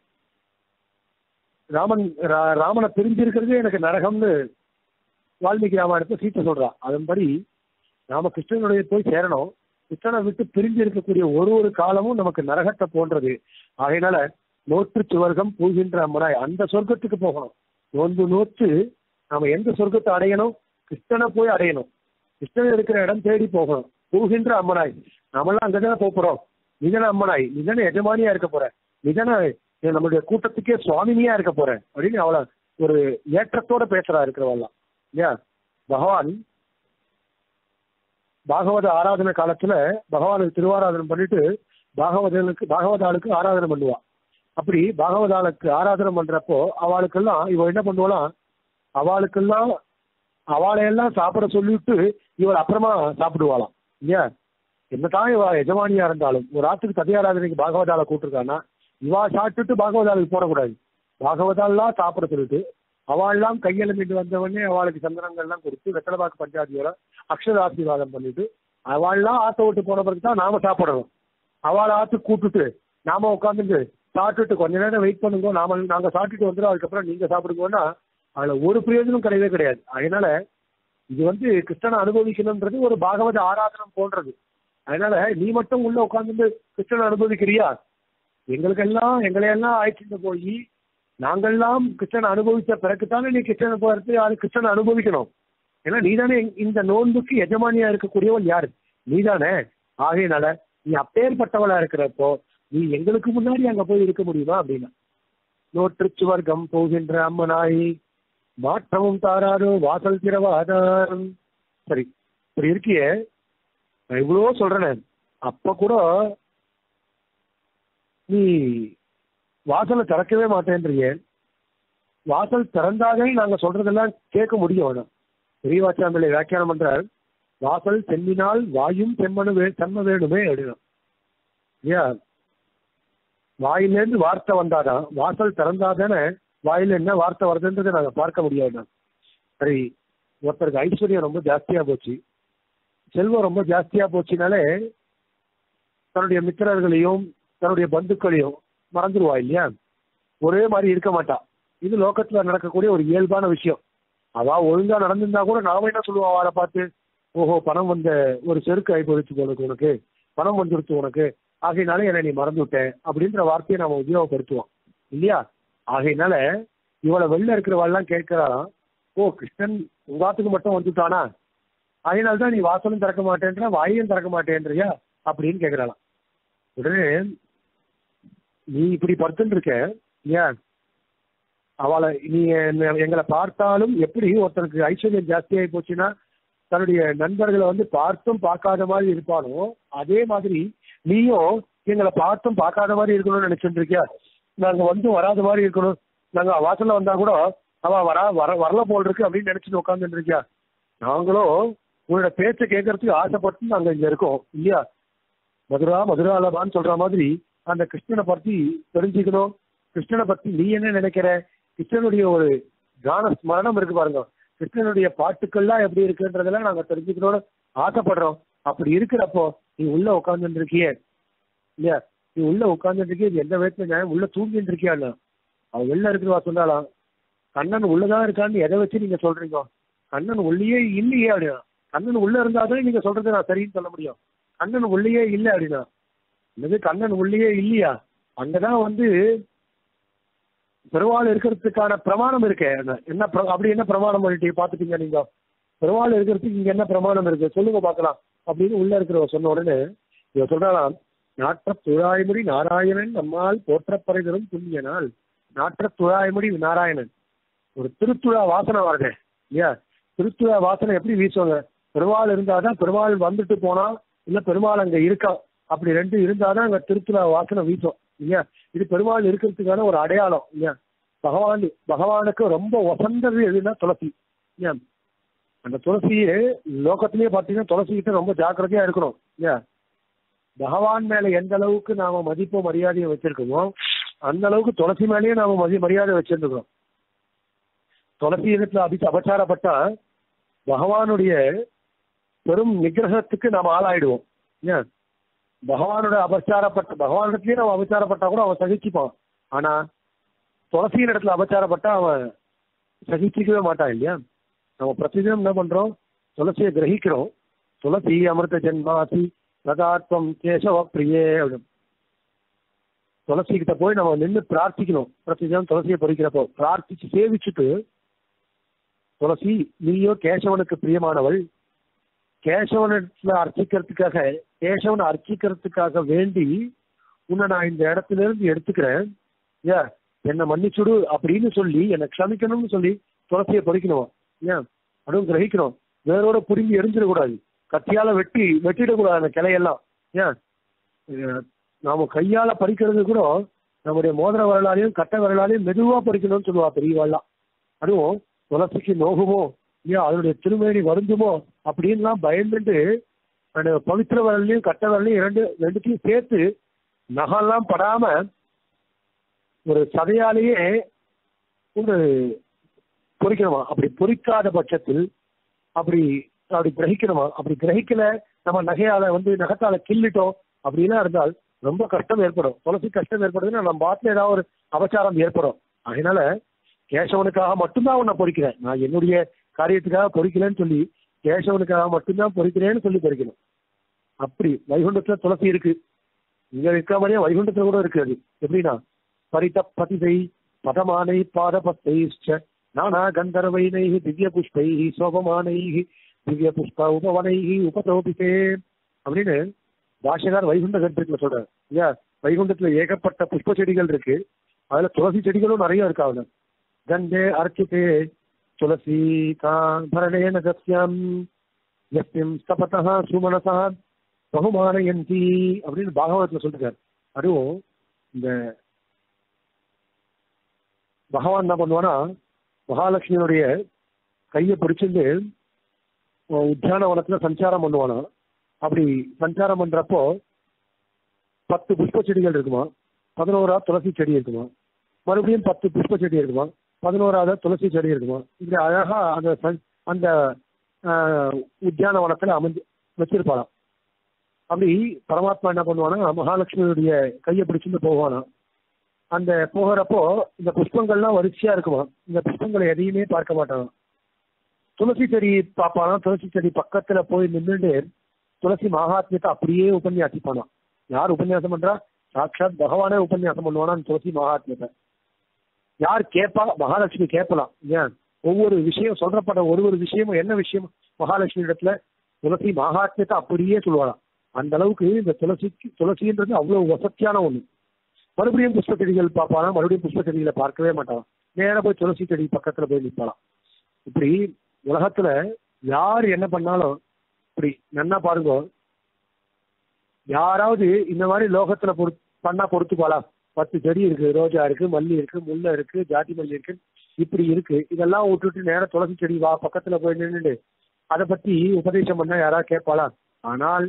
ராமனை பிரிஞ்சு இருக்கிறதே எனக்கு நரகம்னு வால்மீகி ராமாயணத்தை சீத்தை சொல்றா. அதன்படி நாம கிருஷ்ணனுடைய போய் சேரணும், கிருஷ்ணனை விட்டு பிரிஞ்சு இருக்கக்கூடிய ஒரு காலமும் நமக்கு நரகத்தை போன்றது. அதனால நோற்று சுவர்க்கம் பூகின்ற அம்மனாய் அந்த சொர்க்கத்துக்கு போகணும். நோன்பு நோற்று நாம எந்த சொர்க்கத்தை அடையணும், கிருஷ்ணனை போய் அடையணும், கிருஷ்ணன் இருக்கிற இடம் தேடி போகணும். பூகின்ற அம்மனாய், நம்மளாம் அங்கதானே போறோம். நிஜன அம்மனாய், நிஜன எஜமானியா இருக்க போற, நிஜன நம்மளுடைய கூட்டத்துக்கே சுவாமினியா இருக்க போறேன் அப்படின்னு அவளை ஒரு ஏற்றத்தோட பேசுறா இருக்கிறவெல்லாம் இல்லையா. பகவான் பாகவத ஆராதனை காலத்துல பகவானுக்கு திருவாராதனம் பண்ணிட்டு பாகவதாளுக்கு ஆராதனை பண்ணுவா. அப்படி பாகவதாளுக்கு ஆராதனை பண்றப்போ அவளுக்கெல்லாம் இவள் என்ன பண்ணுவாளாம், அவளையெல்லாம் சாப்பிட சொல்லிட்டு இவள் அப்புறமா சாப்பிடுவாளாம் இல்லையா. என்னதான் இவ எஜமானியா இருந்தாலும் ஒரு ஆத்துக்கு ததியாராதனைக்கு பாகவதால கூட்டிருக்கான்னா இவா சாப்பிட்டுட்டு பாகவதாளுக்கு போடக்கூடாது. பாகவதாலாம் சாப்பிட சொல்லிட்டு அவள்லாம் கையெழுமிட்டு வந்தவொடனே அவளுக்கு சந்தனங்கள்லாம் கொடுத்து வெத்தலைபாக்கு பஞ்சாதியோட அக்ஷர ஆசீர்வாதம் பண்ணிட்டு அவள்லாம் ஆத்த விட்டு போன பிறகு தான் நாம சாப்பிடணும். அவளை ஆத்து கூட்டுட்டு நாம உட்காந்துட்டு சாப்பிட்டுட்டு கொஞ்ச நேரம் வெயிட் பண்ணுங்க, நாங்க சாப்பிட்டுட்டு வந்துடும், அதுக்கப்புறம் நீங்க சாப்பிடுங்கன்னா அதுல ஒரு பிரயோஜனம் கிடையவே கிடையாது. அதனால இது கிருஷ்ணனை அனுபவிக்கணும்ன்றது ஒரு பாகவத ஆராதனம் போன்றது. அதனால நீ மட்டும் உள்ள உட்காந்துட்டு கிருஷ்ணனை அனுபவிக்கிறியா? எங்களையெல்லாம் அழைச்சிட்டு போய் நாங்கள்லாம் கிருஷ்ணனை அனுபவிச்ச பிறகுதானே நீ கிருஷ்ணனை பார்த்து அது கிருஷ்ணனை அனுபவிக்கணும். ஏன்னா நீதானே இந்த நோன்புக்கு எஜமானியா இருக்கக்கூடியவள் யாரு? நீதானே. ஆகையினால நீ அப்பேற்பட்டவளா இருக்கிறப்போ நீ எங்களுக்கு முன்னாடி அங்க போய் இருக்க முடியுமா அப்படின்னா, நோற்றுச்சுவர்க்கம் போகின்ற அம்மனாய் மாற்றமும் தாராரோ வாசல் திறவாதாரம். சரி, இப்படி இருக்கிய நான் இவ்வளோ சொல்றேன், அப்ப கூட நீ வாசலை திறக்கவே மாட்டேன்றிய. வாசல் திறந்தாலே நாங்க சொல்றதெல்லாம் கேட்க முடியும். பெரியவாச்சாம்பிள்ளை வியாக்கியானம் பண்றார், வாசல் சென்னினால் வாயும் செம்ம வேணுமே அப்படின்னா. ஏன் வாயிலேருந்து வார்த்தை வந்தாதான், வாசல் திறந்தாதானே வாயில என்ன வார்த்தை வருதுன்றதை நாங்க பார்க்க முடியாது. சரி, ஒருத்தருக்கு ஐஸ்வர்யம் ரொம்ப ஜாஸ்தியா போச்சு, செல்வம் ரொம்ப ஜாஸ்தியா போச்சுனாலே தன்னுடைய மித்திரர்களையும் தன்னுடைய பந்துக்களையும் மறந்துடுவா இல்லையா? ஒரே மாதிரி இருக்க மாட்டா. இது லோகத்துல நடக்கக்கூடிய ஒரு இயல்பான விஷயம். அவ ஒழுங்கா நடந்திருந்தா கூட நாம என்ன சொல்லுவோம், அவளை பார்த்து, ஓஹோ பணம் வந்த ஒரு செருக்கு ஆயிப்போச்சு போனது உனக்கு, பணம் வந்துடுச்சு உனக்கு, ஆகையினால என்னை நீ மறந்து விட்டேன் அப்படின்ற வார்த்தையை நாம உபயோகப்படுத்துவோம் இல்லையா? ஆகையினால இவளை வெளில இருக்கிறவாள்லாம் கேட்கிறான், ஓ கிருஷ்ணன் உங்காத்துக்கு மட்டும் வந்துட்டானா, அதனால்தான் நீ வாசலும் திறக்க மாட்டேன்ற வாயும் திறக்க மாட்டேன்றியா அப்படின்னு கேட்கிறாளாம். உடனே நீ இப்படி படுத்துன்னு இருக்க இல்லையா, அவளை நீ எங்களை பார்த்தாலும் எப்படி ஒருத்தருக்கு ஐஸ்வர்யம் ஜாஸ்தியாகி போச்சுன்னா தன்னுடைய நண்பர்களை பார்த்தும் பார்க்காத மாதிரி இருப்பானோ, அதே மாதிரி நீயும் எங்களை பார்த்தும் பார்க்காத மாதிரி இருக்கணும்னு நினைச்சுட்டு இருக்கியா? நாங்க வராத மாதிரி இருக்கணும், நாங்க வாசல்ல வந்தா கூட அவ வரல போல் இருக்கு அப்படின்னு நினைச்சுட்டு உட்காந்துட்டு இருக்கியா? நாங்களும் உன்னோட பேச்சை கேட்கறதுக்கு ஆசைப்பட்டு நாங்க இங்க இருக்கோம் இல்லையா? மதுராலபான்னு சொல்ற மாதிரி அந்த கிருஷ்ணனை பத்தி தெரிஞ்சுக்கணும். கிருஷ்ணனை பத்தி நீ என்ன நினைக்கிற? கிருஷ்ணனுடைய ஒரு கான ஸ்மரணம் இருக்கு பாருங்க, கிருஷ்ணனுடைய பாட்டுக்கள்லாம் எப்படி இருக்குன்றதெல்லாம் நாங்க தெரிஞ்சுக்கணும்னு ஆசைப்படுறோம். அப்படி இருக்கிறப்போ நீ உள்ள உட்காந்துட்டு இருக்கியே இல்லையா? நீ உள்ள உட்காந்துட்டு இருக்கிய, இது எந்த வயசுல உள்ள தூங்கிட்டு இருக்கியான்னு அவ வெளில இருக்கிறவா சொன்னாலாம். கண்ணன் உள்ளதான் இருக்கான்னு எதை வச்சு நீங்க சொல்றீங்க? கண்ணன் உள்ளே இல்லையே அப்படின்னா. கண்ணன் உள்ள இருந்தாதான் நீங்க சொல்றது நான் சரின்னு சொல்ல முடியும். கண்ணன் உள்ளே இல்லை அப்படின்னா, என்னது கண்ணன் உள்ளே இல்லையா? அங்கதான் பெருவாள் இருக்கிறதுக்கான பிரமாணம் இருக்கு. என்ன அப்படி என்ன பிரமாணம் பண்ணிட்டு பாத்துட்டீங்க நீங்க? பெருவாள் இருக்கிறதுக்கு இங்க என்ன பிரமாணம் இருக்கு சொல்லுங்க பார்க்கலாம் அப்படின்னு உள்ள இருக்கிறவ சொன்ன உடனே இவ சொல்றாளாம், நாற்ற துழாய்முடி நாராயணன் நம்மால் போற்றப்பறைதலும் புண்ணியனால். நாற்ற துழாய்முடி நாராயணன், ஒரு திருத்துழா வாசனை வருது இல்லையா? திருத்துழா வாசனை எப்படி வீசுவாங்க? பெருமாள் இருந்தாதான், பெருமாள் வந்துட்டு போனா இல்ல பெருமாள் அங்க இருக்கா, அப்படி ரெண்டு இருந்தாதான் அங்க திருத்துழா வாசனை வீசும் இல்லையா? இது பெருமாள் இருக்கிறதுக்கான ஒரு அடையாளம் இல்லையா? பகவானுக்கு ரொம்ப வசந்தது எதுன்னா துளசி இல்லையா? அந்த துளசியே லோகத்திலேயே பார்த்தீங்கன்னா துளசி கிட்ட ரொம்ப ஜாக்கிரதையா இருக்கணும் இல்லையா? பகவான் மேல எந்த அளவுக்கு நாம மதிப்போ மரியாதையை வச்சிருக்கோமோ அந்த அளவுக்கு துளசி மேலேயே நாம மரியாதை வச்சிருக்கிறோம். துளசி இடத்துல அபச்சாரப்பட்டா பகவானுடைய பெரும் நிகிரகத்துக்கு நாம் ஆளாயிடுவோம் ஏன்? பகவானோட பகவானிடத்துலயே நம்ம அபச்சாரப்பட்டா கூட அவன் சகிச்சுப்பான். ஆனா துளசியின் இடத்துல அபச்சாரப்பட்டா அவன் சகிச்சிக்கவே மாட்டான் இல்லையா? நம்ம பிரதிதினம் என்ன பண்றோம்? துளசியை கிரகிக்கிறோம். துளசி அமிர்த ஜென்மாசி சதாத்வம் கேசவ பிரியே அப்படின்னு துளசி கிட்ட போய் நம்ம நின்று பிரார்த்திக்கணும். பிரதிதினம் துளசியை பறிக்கிறப்போ பிரார்த்திச்சு சேவிச்சுட்டு, துளசி நீயோ கேசவனுக்கு பிரியமானவள், கேசவனை அர்ச்சிக்கிறதுக்காக வேண்டி உன்னை நான் இந்த இடத்துல இருந்து எடுத்துக்கிறேன், ஏன் என்னை மன்னிச்சுடு அப்படின்னு சொல்லி என்னை க்ஷமிக்கணும்னு சொல்லி துளசியை பறிக்கணும். ஏன் அதுவும் கிரகிக்கணும். வேரோட புடுங்கி எரிஞ்சிடக்கூடாது, கத்தியால வெட்டிடக்கூடாது அந்த கிளையெல்லாம். ஏன் நாம கையால பறிக்கிறது கூட நம்முடைய மோதிர விரலாலையும் கட்டை விரலாலையும் மெதுவா பறிக்கணும்னு சொல்லுவா பெரியவாள்லாம். அதுவும் துளசிக்கு நோகுமோ இல்லையா, அதனுடைய திருமேனி வருந்துமோ அப்படின்லாம் பயந்துட்டு அந்த பவித்திர விரலையும் கட்டை விரலையும் ரெண்டுத்தையும் சேர்த்து நகெல்லாம் படாம ஒரு சதையாலேயே ஒரு பொறிக்கணுமா. அப்படி பொறிக்காத பட்சத்தில் அப்படி கிரகிக்கணுமா. அப்படி கிரகிக்கல, நம்ம நகையால நகத்தால கிள்ளிட்டோம் அப்படின்னா இருந்தால் ரொம்ப கஷ்டம் ஏற்படும். துளசி கஷ்டம் ஏற்படுதுன்னா நம்ம பாட்டுல ஏதாவது ஒரு அபச்சாரம் ஏற்படும். அதனால கேசவனுக்காக மட்டும்தான் உன்னை பொறிக்கிறேன், நான் என்னுடைய காரியத்துக்காக பொறிக்கலன்னு சொல்லி கேசவனுக்காக மட்டும்தான் பொறிக்கிறேன்னு சொல்லி பொறிக்கணும். அப்படி வைகுண்டத்துல துளசி இருக்கு, இங்க இருக்கிற மாதிரியே வைகுண்டத்துல கூட இருக்கு. அது எப்படின்னா பரித பதிதை பதமானை பாதபத்தைச்ச நானா கந்தர்வைனை திவ்ய புஷ்பை சோபமானை திவ்ய புஷ்ப உபவனை உபதோபிசே அப்படின்னு பாஷகார் வைகுண்ட கருத்துல சொல்றாரு. இல்லையா, வைகுண்டத்துல ஏகப்பட்ட புஷ்ப செடிகள் இருக்கு, அதுல துளசி செடிகளும் நிறைய இருக்கு. அவனு கண்டே அர்ச்சித்தே துளசி காரணேன சத்யம் யஸ்யம் ஸ்தபதா சுமனசா பகுமானயந்தி அப்படின்னு பாகவதத்துல சொல்லிருக்காரு. அதுவும் இந்த பகவான் என்ன பண்ணுவானா, மகாலட்சுமியுடைய கையை பிடிச்சிருந்து உத்தியானவனத்துல சஞ்சாரம் பண்ணுவானா. அப்படி சஞ்சாரம் பண்றப்போ 10 புஷ்ப செடிகள் இருக்குமா, 11ஆவது துளசி செடி இருக்குமா, மறுபடியும் 10 புஷ்ப செடி இருக்குமா, 11ஆவது துளசி செடி இருக்குமா. இப்படி அழகா அந்த உத்தியானவனத்துல அமைஞ்சு வச்சிருப்பாளாம். அப்படி பரமாத்மா என்ன பண்ணுவானா, மகாலட்சுமியுடைய கையை பிடிச்சிருந்து போவானா. அந்த போகிறப்போ இந்த புஷ்பங்கள்லாம் வரிசையா இருக்குமா, இந்த புஷ்பங்களை எதையுமே பார்க்க மாட்டானா. துளசி செடி பார்ப்பானா, துளசி செடி பக்கத்துல போய் நின்றுட்டு துளசி மகாத்மியத்தை அப்படியே உபன்யாசிப்பானா. யார் உபன்யாசம் பண்றா, சாட்சாத் பகவானே உபன்யாசம் பண்ணுவானா துளசி மகாத்மியத்தை. யார் கேட்பா, மகாலட்சுமி கேட்கலாம். ஏன் ஒவ்வொரு விஷயம் சொல்றப்பட ஒரு விஷயமும் என்ன விஷயம் மகாலட்சுமி இடத்துல துளசி மகாத்மியத்தை அப்படியே சொல்லுவாளாம். அந்த அளவுக்கு இந்த துளசின்றது அவ்வளவு வசத்தியான ஒண்ணு. மறுபடியும் புஷ்ப செடிகள் பார்ப்பானா, மறுபடியும் புஷ்ப செடிகளை பார்க்கவே மாட்டான், நேரம் போய் துளசி செடி பக்கத்துல போய் நிற்பாளாம். இப்படி உலகத்துல யார் என்ன பண்ணாலும் இப்படி நன்னா பாருங்க, யாராவது இந்த மாதிரி லோகத்துல பண்ணா பொறுத்துப்பாளா. 10 செடி இருக்கு, ரோஜா இருக்கு, மல்லி இருக்கு, முல்லை இருக்கு, ஜாதி மல்லி இருக்கு, இப்படி இருக்கு, இதெல்லாம் விட்டுட்டு நேரம் துளசி செடி வா பக்கத்துல போய் நின்றுட்டு அதை பத்தி உபதேசம் பண்ணா யாராவது கேட்பாளா. ஆனால்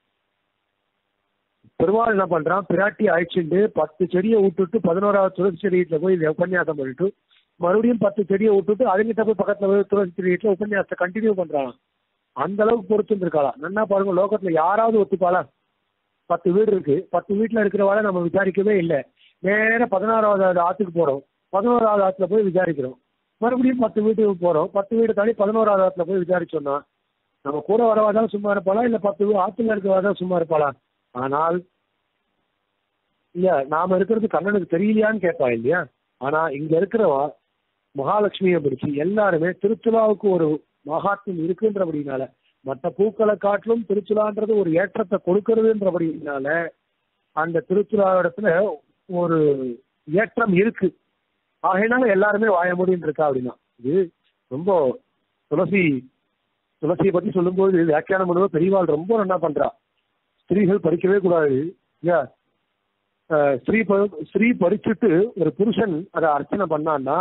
பெருமாள் என்ன பண்றான், பிராட்டி அழைச்சிட்டு 10 செடியை விட்டுட்டு 11ஆவது துளசி செடியில போய் உபன்யாசம் பண்ணிட்டு மறுபடியும் 10 செடியை விட்டுட்டு அதுங்கிட்ட போய் பக்கத்துல போய் துளசி செடியில உபன்யாசத்தை கண்டினியூ பண்றான். அந்த அளவுக்கு பொறுத்து இருக்காளா. நன்னா பாருங்க, லோகத்துல யாராவது ஒத்துப்பாளா. 10 வீடு இருக்கு, 10 வீட்டுல இருக்கிறவாளை நம்ம விசாரிக்கவே இல்லை, நேரம் 16ஆவது ஆத்துக்கு போறோம், 11ஆவது ஆத்துல போய் விசாரிக்கிறோம், மறுபடியும் 10 வீட்டுக்கு போறோம், 10 வீடு தாண்டி 11ஆவது ஆத்துல போய் விசாரிச்சோம்னா நம்ம கூட வரவாதான் சும்மா இருப்பாளா, இல்ல 10 ஆத்துல இருக்கிறவாதான் சும்மா இருப்பாளா. ஆனால் இல்ல, நாம இருக்கிறது கண்ணனுக்கு தெரியலையான்னு கேட்பா இல்லையா. ஆனா இங்க இருக்கிறவா மகாலட்சுமியை பிடிச்சி எல்லாருமே திருச்சுலாவுக்கு ஒரு மகாத்மியம் இருக்குன்றபடினால, மற்ற பூக்களை காட்டிலும் திருச்சுலான்றது ஒரு ஏற்றத்தை கொடுக்கறதுன்றபடினால அந்த திருச்சுலா இடத்துல ஒரு ஏற்றம் இருக்கு. ஆகையினால எல்லாருமே வாய முடின்னு இருக்கா அப்படின்னா. இது ரொம்ப துளசியை பத்தி சொல்லும்போது வியாக்கியானம் பண்ணும்போது பெரியவாள் ரொம்ப நல்லா பண்றா. ஸ்திரீகள் பறிக்கவே கூடாது. ஸ்திரீ பறிச்சுட்டு ஒரு புருஷன் அதை அர்ச்சனை பண்ணான்னா,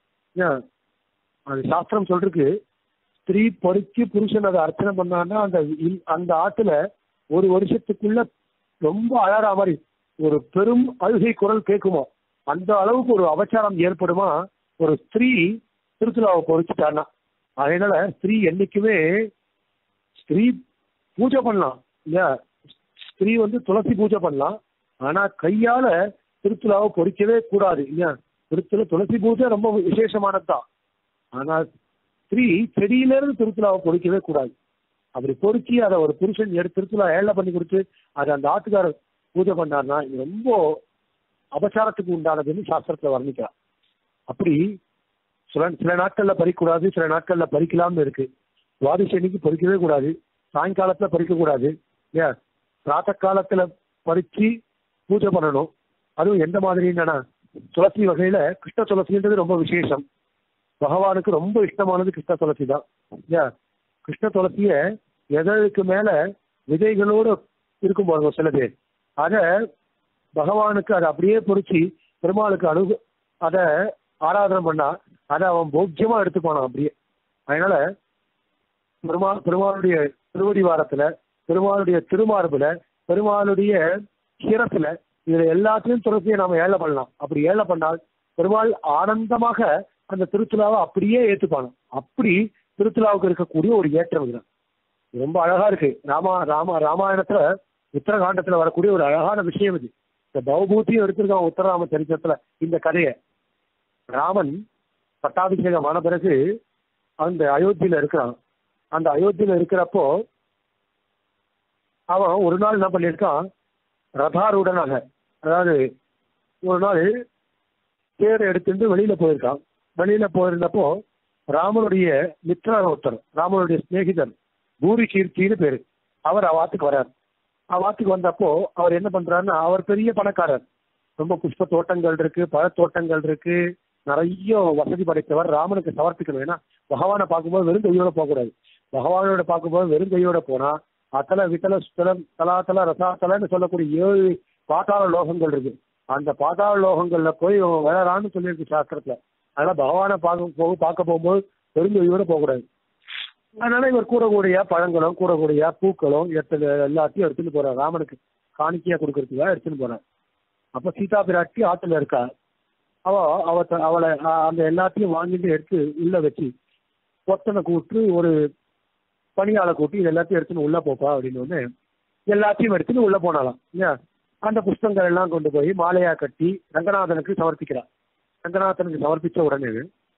அது சாஸ்திரம் சொல்றதுக்கு, ஸ்திரீ பறிச்சு புருஷன் அதை அர்ச்சனை பண்ணான்னா அந்த ஆத்துல ஒரு வருஷத்துக்குள்ள ரொம்ப அழறா மாதிரி ஒரு பெரும் அழுகை குரல் கேட்குமா. அந்த அளவுக்கு ஒரு அபச்சாரம் ஏற்படுமா ஒரு ஸ்திரீ திருச்சுலாவை பொறிச்சுட்டான்னா. அதனால ஸ்திரீ என்னைக்குமே ஸ்திரீ பூஜை பண்ணலாம் இல்லையா, ஸ்திரீ துளசி பூஜை பண்ணலாம், ஆனா கையால திருச்சுலாவை பொறிக்கவே கூடாது இல்லையா. துளசி பூஜை ரொம்ப விசேஷமானதுதான், ஆனா ஸ்திரீ செடியிலிருந்து திருச்சுலாவை பொறிக்கவே கூடாது. அப்படி பொறிச்சு அதை ஒரு புருஷன் திருச்சுலா ஏழை பண்ணி கொடுத்து அதை அந்த ஆத்துக்காரர் பூஜை பண்ணார்னா இது ரொம்ப அபச்சாரத்துக்கு உண்டானதுன்னு சாஸ்திரத்துல வர்ணிக்கலாம். அப்படி சில நாட்கள்ல பறிக்கூடாது, சில நாட்கள்ல பறிக்கலாம்னு இருக்கு. துவாதசனிக்கு பறிக்கவே கூடாது, சாயங்காலத்துல பறிக்க கூடாது இல்லையா. பிராத்த காலத்துல பறிச்சு பூஜை பண்ணணும். அதுவும் எந்த மாதிரின்னா துளசி வகையில கிருஷ்ண துளசின்றது ரொம்ப விசேஷம். பகவானுக்கு ரொம்ப இஷ்டமானது கிருஷ்ண துளசி தான் இல்லையா. கிருஷ்ண துளசிய எதற்கு மேல விதைகளோடு இருக்கும் பாருங்க சில பேர், அதை பகவானுக்கு அதை அப்படியே பொறிச்சு பெருமாளுக்கு அதை ஆராதனை பண்ணா அதை அவன் போக்கியமா எடுத்துப்பானான் அப்படியே. அதனால பெருமாளுடைய திருவடி வாரத்துல, பெருமாளுடைய திருமார்புல, பெருமாளுடைய சிரத்துல, இதுல எல்லாத்தையும் துளசியை நாம ஏழை பண்ணலாம். அப்படி ஏழை பண்ணால் பெருமாள் ஆனந்தமாக அந்த திருச்சுலாவை அப்படியே ஏத்துப்பானோம். அப்படி திருச்சுலாவுக்கு இருக்கக்கூடிய ஒரு ஏற்றம் இதுதான். ரொம்ப அழகா இருக்கு. ராமாயணத்துல உத்தரகாண்டத்துல வரக்கூடிய ஒரு அழகான விஷயம் இது. இந்த பௌபூத்தியும் எடுத்திருக்கான் உத்தரராம சரித்திரத்துல இந்த கதையை. ராமன் பட்டாபிஷேகம் ஆன பிறகு அந்த அயோத்தியில இருக்கிறான். அந்த அயோத்தியில இருக்கிறப்போ அவன் ஒரு நாள் என்ன பண்ணியிருக்கான், ரதாரூடனாக, அதாவது ஒரு நாள் தேர் எடுத்துட்டு வெளியில போயிருக்கான். வெளியில போயிருந்தப்போ ராமனுடைய மித்திரர் ஒருத்தர், ராமனுடைய சிநேகிதர் பூரி கீர்த்தின்னு பேரு, அவர் அவாத்துக்கு வர்றார். அவாத்துக்கு வந்தப்போ அவர் என்ன பண்றாருன்னா, அவர் பெரிய பணக்காரர், ரொம்ப புஷ்ப தோட்டங்கள் இருக்கு, பழத்தோட்டங்கள் இருக்கு, நிறைய வசதி படைத்தவர். ராமனுக்கு சமர்ப்பிக்கணும். ஏன்னா பகவானை பார்க்கும்போது வெறும் கையோட போகக்கூடாது. பகவானோட பார்க்கும்போது வெறும் கையோட போனா அத்தல வித்தல சுத்தலம் தலாத்தல ரசாத்தலன்னு சொல்லக்கூடிய 7 பாதாள லோகங்கள் இருக்கு. அந்த பாதாள லோகங்கள்ல போய் விழறான்னு சொல்லியிருக்கு சாஸ்திரத்துல. அதனால பகவானை பார்க்க போகும்போது வெறும் கையோட போகக்கூடாது. அதனால இவர் கூடக்கூடிய பழங்களும் கூடக்கூடிய பூக்களும் எல்லாத்தையும் எடுத்துன்னு போறார். ராமனுக்கு காணிக்கையா கொடுக்கறதுக்காக எடுத்துன்னு போறார். அப்ப சீதா பிராட்டி ஆத்துல இருக்கா. அவளை அந்த எல்லாத்தையும் வாங்கிட்டு எடுத்து உள்ள வச்சு ஒத்தனை கூட்டு ஒரு பணியாளை கூட்டி இது எல்லாத்தையும் எடுத்துன்னு உள்ள போப்பா அப்படின்னு ஒன்று எல்லாத்தையும் எடுத்துன்னு உள்ள போனாலாம். இல்லையா, அந்த புஷ்பங்கள் எல்லாம் கொண்டு போய் மாலையா கட்டி ரங்கநாதனுக்கு சமர்ப்பிக்கிறார். ரங்கநாதனுக்கு சமர்ப்பிச்ச உடனே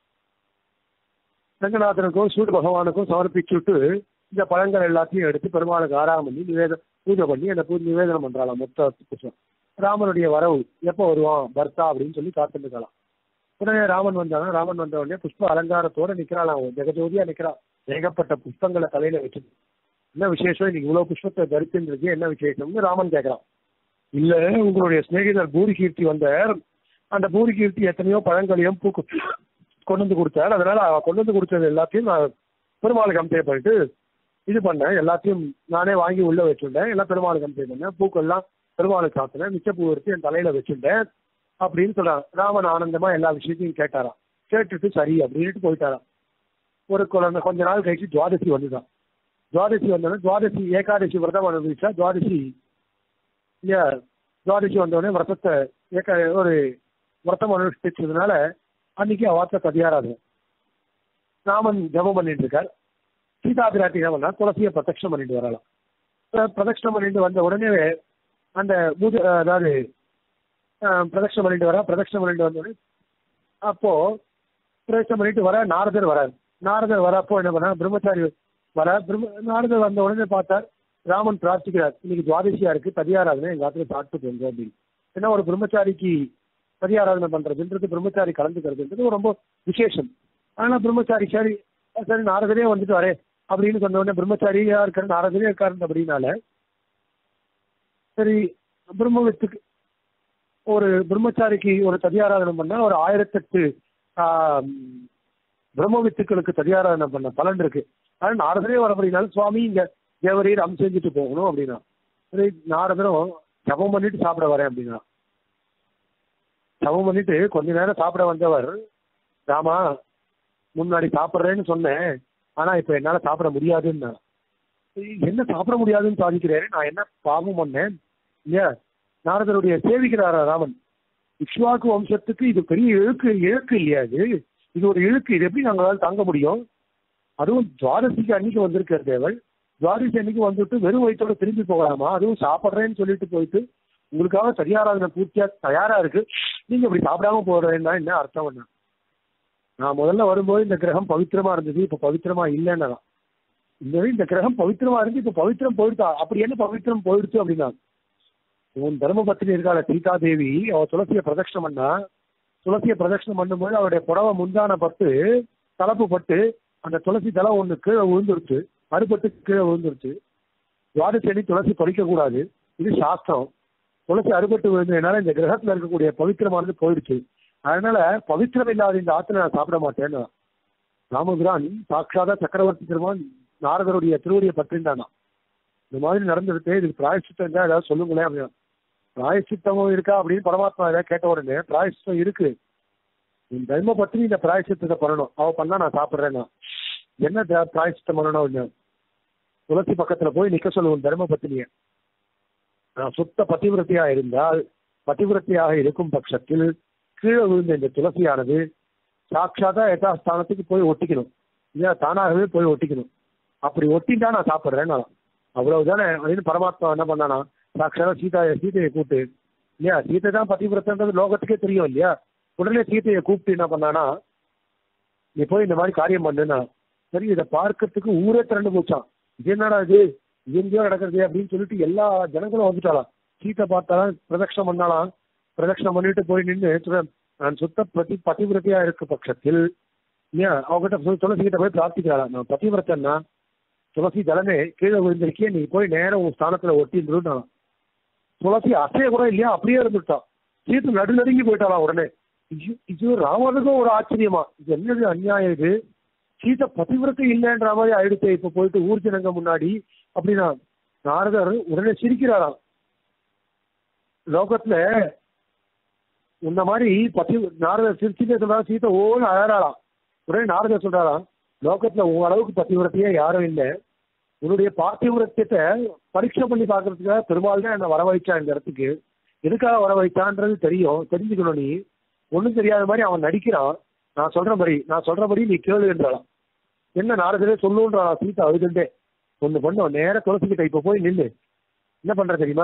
ரங்கநாதனுக்கும் சூரிய பகவானுக்கும் சமர்ப்பிச்சுட்டு இந்த பழங்கள் எல்லாத்தையும் எடுத்து பெருமாளுக்கு ஆராதனை பண்ணி பூஜை பண்ணி அந்த நிவேதனம் பண்றாளாம். மொத்த புஷ்பம் ராமனுடைய வரவு எப்போ வருவான் பர்த்தா அப்படின்னு சொல்லி காத்துருக்கலாம். உடனே ராமன் வந்தானா, ராமன் வந்த உடனே புஷ்ப அலங்காரத்தோட நிக்கிறாளாம், ஜெகஜோதியா நிக்கிறான். ஏகப்பட்ட புஷ்பங்களை தலையில வச்சு, என்ன விசேஷம் இன்னைக்கு இவ்வளவு புஷ்பத்தை தரித்திருக்கு, என்ன விசேஷம்னு ராமன் கேட்கறான். இல்ல, உங்களுடைய சிநேகிதர் பூரி கீர்த்தி வந்தார், அந்த பூரி கீர்த்தி எத்தனையோ பழங்களையும் பூக்கு கொண்டு வந்து கொடுத்தார். அதனால கொண்டு வந்து கொடுத்தது எல்லாத்தையும் நான் பெருமாளுக்கு கம்பேர் பண்ணிட்டு இது பண்ணேன், எல்லாத்தையும் நானே வாங்கி உள்ள வச்சுட்டேன், எல்லாம் பெருமாளுக்கு கம்பேர் பண்ணேன், பூக்கள்லாம் பெருமாளுக்கு சாத்தினேன், மிச்ச பூ எடுத்து என் தலையில வச்சுட்டேன் அப்படின்னு சொல்றான். ராமன் ஆனந்தமா எல்லா விஷயத்தையும் கேட்டாராம். கேட்டுட்டு சரி அப்படின்ட்டு போயிட்டாராம். ஒரு குழந்தை கொஞ்ச நாள் கழிச்சு துவாதசி வந்துதான். துவாதசி வந்தோடனே துவாதசி ஏகாதசி விரதம் அனுபவிச்சா துவாதசி இல்லையா, துவாதசி வந்தோடனே விரதத்தை ஒரு விரதம் அனுஷ்டிச்சதுனால அன்னைக்கு அவாத்த கதியாராது. ராமன் ஜபம் பண்ணிட்டு இருக்கார். சீதா பிராட்டி என்ன பண்ணா, துளசியை பிரதட்சணம் பண்ணிட்டு வரலாம். பிரதட்சணம் பண்ணிட்டு வந்த உடனே அந்த அதாவது பிரதட்சணம் பண்ணிட்டு வர, பிரதட்சணம் பண்ணிட்டு வந்தோடனே அப்போ பிரதட்சணம் பண்ணிட்டு வர நாரதர் வரார். நாரதர் வரப்போ என்ன பண்ணா, பிரம்மச்சாரி வர, நாரதர் வந்த உடனே பார்த்தார், ராமன் பிரார்த்திக்கிறார், இன்னைக்கு துவாதசியா இருக்கு, ததியாராதனை எங்க ஆத்துல சாப்பிட்டு போங்க அப்படின்னு. ஏன்னா ஒரு பிரம்மச்சாரிக்கு ததியாராதனை பண்றதுன்றது, பிரம்மச்சாரி கலந்துக்கிறதுன்றது ரொம்ப விசேஷம். ஆனா பிரம்மச்சாரி சரி சரி நாரதரே வந்துட்டு வரேன் அப்படின்னு சொன்ன உடனே பிரம்மச்சாரியா இருக்காரு, நாரதரே இருக்காரு அப்படின்னால சரி பிரம்மவித்துக்கு ஒரு பிரம்மச்சாரிக்கு ஒரு ததியாராதனை பண்ணா ஒரு 1008 பிரம்மவித்துக்களுக்கு ததியாராதனை பண்ண பலன் இருக்கு. ஆனா நாரதரே வர அப்படின்னாலும் சுவாமி இங்க தேவரீர் அம்செஞ்சுட்டு போகணும் அப்படின்னா, சரி நாரதரும் ஜபம் பண்ணிட்டு சாப்பிட வரேன் அப்படின்னா. ஜபம் பண்ணிட்டு கொஞ்ச நேரம் சாப்பிட வந்தவர், ராமா முன்னாடி சாப்பிட்றேன்னு சொன்னேன், ஆனா இப்ப என்னால சாப்பிட முடியாதுன்னா. என்ன சாப்பிட முடியாதுன்னு சாதிக்கிறாரு, நான் என்ன பாவம் பண்ணேன் இல்லையா? நாரதருடைய சேவிக்கிறாரா ராமன். இக்ஷ்வாக்கு வம்சத்துக்கு இது பெரிய இழுக்கு இல்லையா, இது ஒரு இழுக்கு, இது எப்படி நாங்களால தாங்க முடியும்? அதுவும் துவாதசிக்கு அன்னைக்கு வந்திருக்கார் தேவள், துவாதசி அன்னைக்கு வந்துட்டு வெறும் வயிற்றோட திரும்பி போகலாமா? அதுவும் சாப்பிட்றேன்னு சொல்லிட்டு போயிட்டு உங்களுக்காக சரியாராதனை பூர்த்தியா தயாரா இருக்கு, நீங்க இப்படி சாப்பிடாம போறேன்னா என்ன அர்த்தம்? பண்ண நான் முதல்ல வரும்போது இந்த கிரகம் பவித்திரமா இருந்தது, இப்ப பவித்திரமா இல்லைன்னா, இந்த கிரகம் பவித்திரமா இருந்து இப்ப பவித்திரம் போயிடுதா? அப்படி என்ன பவித்திரம் போயிடுச்சு அப்படின்னா, உன் தர்மபத்தினி இருக்காள சீதா தேவி, அவ துளசியை பிரதட்சணம் பண்ணா, துளசியை பிரதட்சணம் பண்ணும்போது அவருடைய புடவை முந்தான பட்டு தலப்பு பட்டு அந்த துளசி தலை ஒண்ணு கீழே விழுந்துருச்சு, அறுபட்டு கீழே விழுந்துருச்சு. துவாதசி துளசி பறிக்க கூடாது, இது சாஸ்திரம். துளசி அறுபட்டு விழுந்ததுனால இந்த கிரகத்துல இருக்கக்கூடிய பவித்திரமானது போயிடுச்சு. அதனால பவித்திரம் இல்லாத இந்த ஆத்துல நான் சாப்பிட மாட்டேன்னு ராமபிரான் சாட்சாதா சக்கரவர்த்தி திருமான் நாரதருடைய திருவடியை பற்றின்றானா. இந்த மாதிரி நடந்துருக்கு, இதுக்கு பிராயசித்தம் இருந்தா ஏதாவது சொல்லுங்களேன் அப்படின்னா. பிராயசித்தமும் இருக்கா அப்படின்னு பரமாத்மா ஏதாவது கேட்ட உடனே பிராயசித்தம் இருக்கு, இந்த தர்ம பத்தினி இந்த பிராயசித்தத்தை பண்ணணும், அவ பண்ணா நான் சாப்பிட்றேன்னா. என்ன பிராயசித்தம் பண்ணணும் அப்படின்னு துளசி பக்கத்துல போய் நிக்க சொல்லுவோம் தர்ம பத்தினிய. நான் சுத்த பதிவிரத்தியா இருந்தால், பதிவிரத்தியாக இருக்கும் பட்சத்தில் கீழே விழுந்த இந்த துளசியானது சாட்சாத்தா யதாஸ்தானத்துக்கு போய் ஒட்டிக்கணும் இல்லையா, தானாகவே போய் ஒட்டிக்கணும். அப்படி ஒட்டிட்டா நான் சாப்பிட்றேன், அவ்வளவுதானே அப்படின்னு பரமாத்மா என்ன பண்ணானா சாட்சாரா சீதையை கூப்பிட்டு இல்லையா, சீதை தான் பதிவிரத்தன்றது லோகத்துக்கே தெரியும் இல்லையா. உடனே சீதையை கூப்பிட்டு என்ன பண்ணானா, நீ போய் இந்த மாதிரி காரியம் பண்ணுனா. சரி, இதை பார்க்கறதுக்கு ஊரே திரண்டு போச்சான். இது என்னடா இது எங்கேயோ நடக்கிறது அப்படின்னு சொல்லிட்டு எல்லா ஜனங்களும் வந்துட்டாலாம். சீத்தை பார்த்தாலும் பிரதட்சணம் பண்ணாலாம். பிரதட்சணம் பண்ணிட்டு போய் நின்று, நான் சுத்த பதிவிரத்தையா இருக்க பட்சத்தில் இல்லையா அவங்ககிட்ட துளசி கிட்ட போய் பிரார்த்திக்கிறாளாம். நான் பதிவிரத்தன்னா துளசி தலமே கீழே விழுந்திருக்கே, நீ போய் நேரம் உன் ஸ்தானத்துல ஒட்டின்னு. துளசி அசைய கூட இல்லையா, அப்படியே இருந்துட்டான். சீத்து நடுநடுங்கி போயிட்டாலாம். உடனே இது ராவனுக்கும் ஒரு ஆச்சரியமா, இது என்னது அநியாயம் இது, சீதை பதிவிரத்தை இல்லைன்ற மாதிரி ஆயிடுச்சு இப்ப போயிட்டு ஊர்ஜனங்க முன்னாடி அப்படின்னா. நாரதர் உடனே சிரிக்கிறாராம். லோகத்துல இந்த மாதிரி நாரதர் சிரிச்சுட்டே சொல்றாரு, சீதை ஓன்னு அழறாளாம். உடனே நாரதர் சொல்றாராம், லோகத்துல உங்க அளவுக்கு பதிவிரத்தையே யாரும் இல்லை, உன்னுடைய பார்த்திவிரத்தியத்தை பரீட்சை பண்ணி பார்க்கறதுக்காக பெருமாள் தான் என்ன வரவழைச்சா இந்த இடத்துக்கு. எதுக்காக வரவழைச்சான்றது தெரிஞ்சுக்கணும். நீ ஒன்றும் தெரியாத மாதிரி அவன் நடிக்கிறான். நான் சொல்றபடி நீ கேளுன்றாளாம். என்ன நாரதரே சொல்லுன்றாளா சீதா அழுதுண்டே. ஒன்று பண்ணோம், நேர துளசிக்கிட்ட இப்ப போய் நின்று என்ன பண்ற தெரியுமா,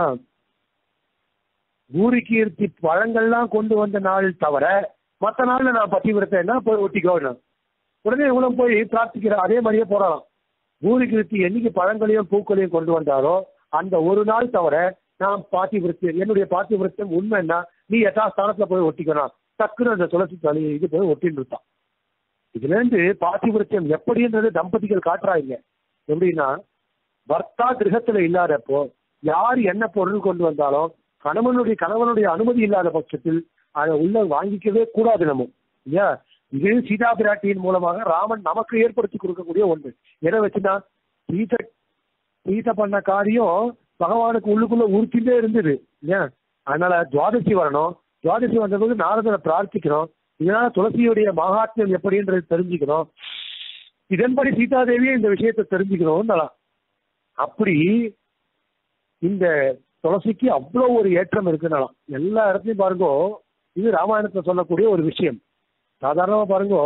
பூரி கீர்த்தி பழங்கள்லாம் கொண்டு வந்த நாள் தவிர மற்ற நாள்ல நான் பதிவிரத்தேன்னா போய் ஒட்டிக்கோணும். உடனே இவ்வளவு போய் பிரார்த்திக்கிற அதே மாதிரியே போறாளாம். பூரி கீர்த்தி என்னைக்கு பழங்களையும் பூக்களையும் கொண்டு வந்தாரோ அந்த ஒரு நாள் தவிர நான் என்னுடைய பாத்திவிரத்தம் உண்மைன்னா நீ யதாஸ்தானத்துல போய் ஒட்டிக்கணும். டக்குன்னு அந்த துளசி தலையை இது போய் ஒட்டின்னு இருப்பான். இதுல இருந்து பாத்திவிரத்தியம் எப்படின்றது தம்பதிகள் காட்டுறாங்க. எப்படின்னா, பர்த்தா கிரகத்துல இல்லாதப்போ யார் என்ன பொருள் கொண்டு வந்தாலும் கணவனுடைய அனுமதி இல்லாத பட்சத்தில் அதை உள்ள வாங்கிக்கவே கூடாது நம்ம இல்லையா. இது சீதா பிராட்டியின் மூலமாக ராமன் நமக்கு ஏற்படுத்தி கொடுக்கக்கூடிய ஒன்று. எதை வச்சுன்னா, சீதை பண்ண காரியம் பகவானுக்கு உள்ளுக்குள்ள உறுத்திட்டே இருந்தது இல்லையா. அதனால துவாதசி வரணும். துவாதசி வந்தபோது நாரதரை பிரார்த்திக்கணும். இதனால துளசியுடைய மகாத்மியம் எப்படின்றது தெரிஞ்சுக்கணும். இதன்படி சீதாதேவியே இந்த விஷயத்தை தெரிஞ்சுக்கணும். அப்படி இந்த துளசிக்கு அவ்வளோ ஒரு ஏற்றம் இருக்குனாலாம். எல்லா இடத்துலையும் பாருங்க, இது ராமாயணத்துல சொல்லக்கூடிய ஒரு விஷயம். சாதாரணமா பாருங்க,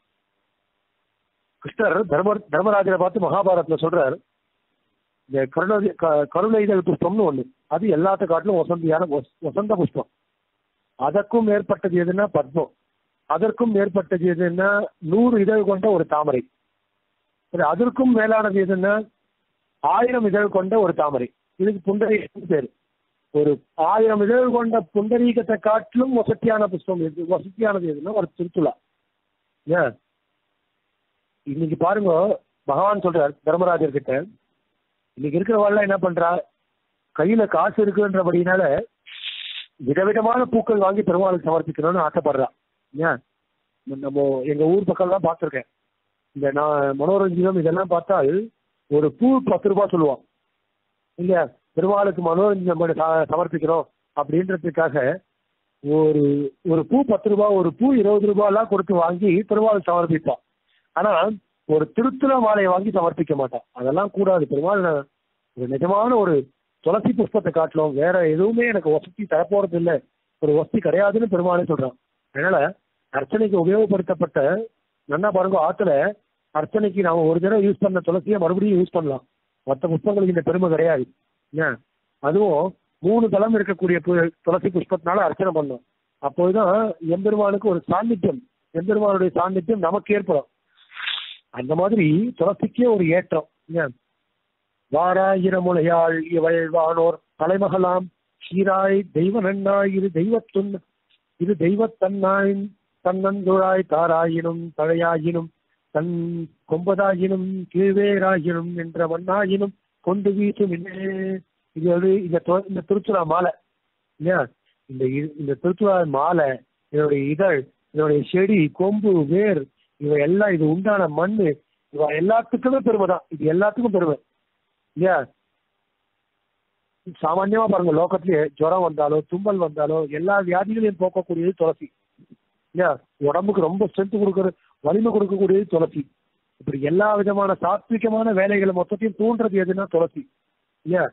கிருஷ்ணர் தர்மராஜரை பார்த்து மகாபாரதத்துல சொல்றாரு, இந்த கருணை இதழ் புஷ்பம்னு ஒண்ணு, அது எல்லாத்த காட்டிலும் வசந்த புஷ்பம். அதற்கும் மேற்பட்டது எதுன்னா பத்மம். அதற்கும் மேற்பட்டது எதுன்னா 100 இதழ் கொண்ட ஒரு தாமரை. அதற்கும் மேலானது எதுன்னா 1000 இதழ் கொண்ட ஒரு தாமரை. இதுக்கு புண்டரீகம் பேரு. ஒரு 1000 இதழ் கொண்ட புண்டரீகத்தை காட்டிலும் வசதியான புஷ்பம் எது, வசதியானது எதுன்னா ஒரு திருத்துளா. ஏன் இன்னைக்கு பாருங்க, பகவான் சொல்றார் தர்மராஜர் கிட்ட, இன்னைக்கு இருக்கிறவாள்லாம் என்ன பண்றா, கையில காசு இருக்குன்றபடினால விதவிதமான பூக்கள் வாங்கி பெருமாளுக்கு சமர்ப்பிக்கணும்னு ஆசைப்படுறா. ஏன் நம்ம எங்க ஊர் பக்கம்லாம் பார்த்துருக்கேன். இந்த நான் மனோரஞ்சிதம் இதெல்லாம் பார்த்தால் ஒரு பூ 10 ரூபாய் சொல்லுவான் இல்லையா. பெருமாளுக்கு மனோரஞ்சனம் சமர்ப்பிக்கிறோம் அப்படின்றதுக்காக ஒரு பூ 10 ரூபாய், ஒரு பூ 20 ரூபாய்லாம் கொடுத்து வாங்கி பெருமாளுக்கு சமர்ப்பிப்பான். ஆனா ஒரு திருத்துள மாலையை வாங்கி சமர்ப்பிக்க மாட்டான். அதெல்லாம் கூடாது. பெருமாள் ஒரு நிஜமான ஒரு துளசி புஷ்பத்தை காட்டிலும் வேற எதுவுமே எனக்கு வசதி தரப்போறது இல்லை, ஒரு வசதி கிடையாதுன்னு பெருமாளே சொல்றான். அதனால அர்ச்சனைக்கு உபயோகப்படுத்தப்பட்ட நல்லா பாருங்க, ஆத்துல அர்ச்சனைக்கு நாம ஒரு தடவை யூஸ் பண்ண துளசியை மறுபடியும் யூஸ் பண்ணலாம். மற்ற புஷ்பங்களுக்கு இந்த பெருமை கிடையாது. ஏன் அதுவும் 3 தளம் இருக்கக்கூடிய துளசி புஷ்பத்தினால அர்ச்சனை பண்ணோம். அப்போதுதான் எம்பெருமானுக்கு ஒரு சாநித்தியம், எம்பெருமானுடைய சாநித்தியம் நமக்கு ஏற்படும். அந்த மாதிரி துளசிக்கே ஒரு ஏற்றம். ஏன் வாராயிரமுலையாள் இவள் வானோர் தலைமகளாம் சீராய் தெய்வ நன்னாய் இது தெய்வத்தன்னாய் தன்னந்துழாய் தாராயினும் தழையாயினும் தன் கொம்பதாயினும் கீழ்வேராயினும் என்ற மண்ணாயினும் கொண்டு வீசும் இது இந்த திருச்சுழா மாலை இல்லையா. இந்த திருச்சுழா மாலை, இதனுடைய இதழ், இதனுடைய செடி, கொம்பு, வேர், இவ எல்லாம் இது உண்டான மண்ணு, இவ எல்லாத்துக்குமே பெருமை தான். இது எல்லாத்துக்கும் பெருமை இல்லையா. சாமான்யமா பாருங்க, லோகத்திலேயே ஜுரம் வந்தாலோ தும்மல் வந்தாலோ எல்லா வியாதிகளையும் போக்கக்கூடியது துளசி இல்லையா. உடம்புக்கு ரொம்ப ஸ்ட்ரென்த் கொடுக்கறது, வலிமை கொடுக்கக்கூடியது துளசி. இப்படி எல்லா விதமான சாத்விகமான வேலைகளை மொத்தத்தையும் தூண்டுறது எதுன்னா துளசி இல்லையா.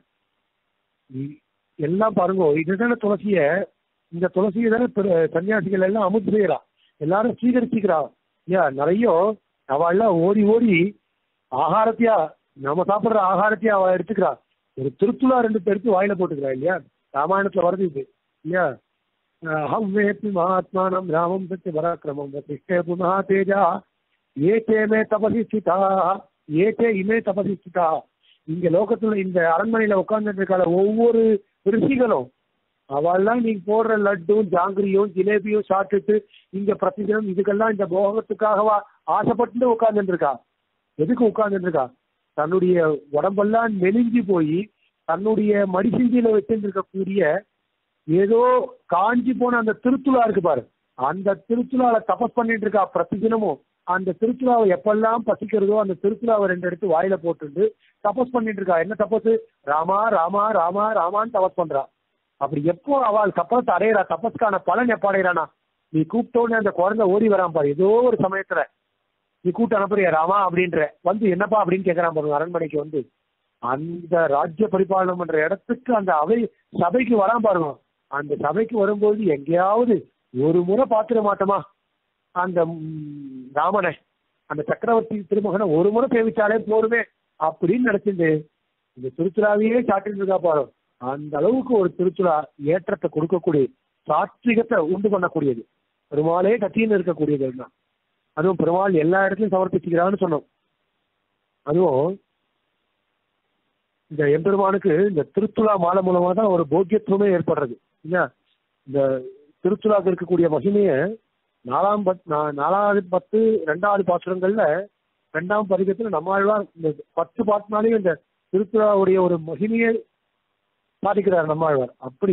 எல்லாம் பாருங்க, இதுதானே இந்த துளசியை தானே சன்னியாசிகள் எல்லாம் அமுத்து செய்யறா, எல்லாரும் ஸ்வீகரிச்சுக்கிறா இல்லையா. நிறைய அவள் எல்லாம் ஓடி ஓடி ஆகாரத்தையா, நம்ம சாப்பிடுற ஆகாரத்தையா அவள் எடுத்துக்கிறா. ஒரு திருத்துழா ரெண்டு பேருக்கு வாயில போட்டுக்கிறா இல்லையா? ராமாயணத்துல வருது இது இல்லையா? அஹம் வேத்மி மகாத்மானம் ராமம் சத்திய பராக்கிரமம் வசிஷ்டே புனः தேஜா ஏகே மே தபசி ஸ்திதா ஏகே இமே தபசி ஸ்திதா. இங்க லோகத்துல இந்த அரண்மனையில உட்கார்ந்துட்டு இருக்கால ஒவ்வொரு ரிஷிகளும் அவள்லாம் நீங்க போடுற லட்டும் ஜாங்கிரியும் ஜிலேபியும் சாப்பிட்டுட்டு இங்க பிரதிதினம் இதுக்கெல்லாம் இந்த போகத்துக்காகவா ஆசைப்பட்டு உட்கார்ந்துட்டு இருக்கா? எதுக்கு உட்கார்ந்துட்டு இருக்கா? தன்னுடைய உடம்பெல்லாம் நெலிஞ்சு போய் தன்னுடைய மடிசிஞ்சியில வச்சிருக்கக்கூடிய ஏதோ காஞ்சி போன அந்த திருத்துழா இருக்கு பாரு, அந்த திருத்துழால தபஸ் பண்ணிட்டு இருக்கா பிரதிதினமும். அந்த திருத்துழாவை எப்பெல்லாம் பசிக்கிறதோ அந்த திருத்துழாவை ரெண்டு எடுத்து வாயில போட்டுட்டு தபஸ் பண்ணிட்டு இருக்கா. என்ன தபஸ்? ராமா ராமா ராமா ராமான்னு தபஸ் பண்றா. அப்படி எப்போ அவள் தபஸ் அடையிறா, தபஸ்க்கான பலன் எப்ப அடையிறானா? நீ கூப்பிட்டோன்னு அந்த குழந்தை ஓடி வரான் பாரு, ஏதோ ஒரு சமயத்துல நீ கூப்பிட்டு அனுப்புறியா ராமா அப்படின்ற வந்து என்னப்பா அப்படின்னு கேட்கறான் பாருங்க. அரண்மனைக்கு வந்து அந்த ராஜ்ய பரிபாலனம் பண்ற இடத்துக்கு அந்த சபைக்கு வரான் பாருங்க. அந்த சபைக்கு வரும்போது எங்கேயாவது ஒரு முறை பார்த்துட மாட்டோமா அந்த ராமனை, அந்த சக்கரவர்த்தி திருமகனை ஒரு முறை சேவிச்சாலே போருமே அப்படின்னு நினைச்சிட்டு இந்த திருச்சுழாவையே சாட்டிட்டு இருக்கா பாரு. அந்த அளவுக்கு ஒரு திருச்சுழா ஏற்றத்தை கொடுக்கக்கூடிய சாத்விகத்தை உண்டு பண்ணக்கூடியது, பெருமாளே கத்தின்னு இருக்கக்கூடியது. அதுவும் பெருமாள் எல்லா இடத்துலையும் சமர்ப்பிச்சுக்கிறான்னு சொன்னோம். அதுவும் இந்த எம்பெருமானுக்கு இந்த திருச்சுழா மாலை மூலமா தான் ஒரு போக்கியத்துவமே ஏற்படுறது இல்லையா? இந்த திருச்சுழாக்கு இருக்கக்கூடிய மகிமைய நாலாவது 10 2வது பாசுரங்கள்ல 2ஆம் பதிகத்துல நம்மாழ்வார் இந்த 10 பாட்டுனாலையும் இந்த திருச்சுழாவுடைய ஒரு மகிமையை சாதிக்கிறார் நம்மாழ்வார். அப்படி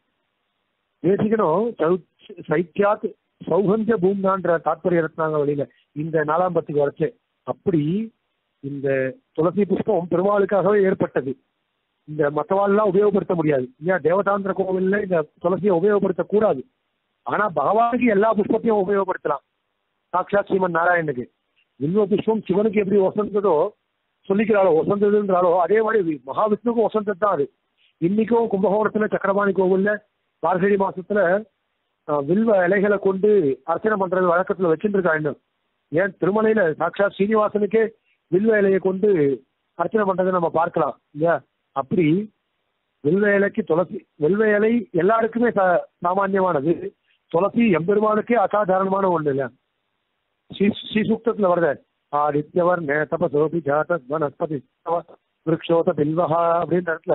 பேசிக்கணும் சைக்கியாத் சௌகந்திய பூம்னான்ற தாத்பரிய ரத்னாங்க வழியில இந்த 4ஆம் பத்துக்கு வரைச்சு. அப்படி இந்த துளசி புஷ்பம் பெருமாளுக்காகவே ஏற்பட்டது. இந்த மற்றவாள்லாம் உபயோகப்படுத்த முடியாது இல்லையா? தேவதாந்திர கோவில்ல இந்த துளசியை உபயோகப்படுத்தக்கூடாது. ஆனா பகவானுக்கு எல்லா புஷ்பத்தையும் உபயோகப்படுத்தலாம். சாட்சாத் ஸ்ரீமன் நாராயணனுக்கு வில்வ புஷ்பம் சிவனுக்கு எப்படி வசந்ததோ சொல்லிக்கிறாளோ வசந்ததுன்றாலோ அதே மாதிரி மகாவிஷ்ணுக்கும் வசந்தது தான் அது. இன்னைக்கும் கும்பகோணத்துல சக்கரபாணி கோவில்ல மார்கழி மாசத்துல வில்வ இலைகளை கொண்டு அர்ச்சனை பண்றது வழக்கத்துல வச்சுட்டு இருக்கா. இன்னும் ஏன் திருமலையில சாட்சாத் சீனிவாசனுக்கே வில்வ இலையை கொண்டு அர்ச்சனை பண்றதை நம்ம பார்க்கலாம் இல்லையா? அப்படி வில்வ இலைக்கு துளசி, வில்வ இலை எல்லாருக்குமே சாமான்யமானது, துளசி எம்பெருமானுக்கே அசாதாரணமான ஒண்ணு இல்ல. ஸ்ரீசூக்தத்துல வருத ஆதித்யவர் தபசோபி ஜாத வனஸ்பதி விரக்ஷோத பில்வஹா அப்படின்ற இடத்துல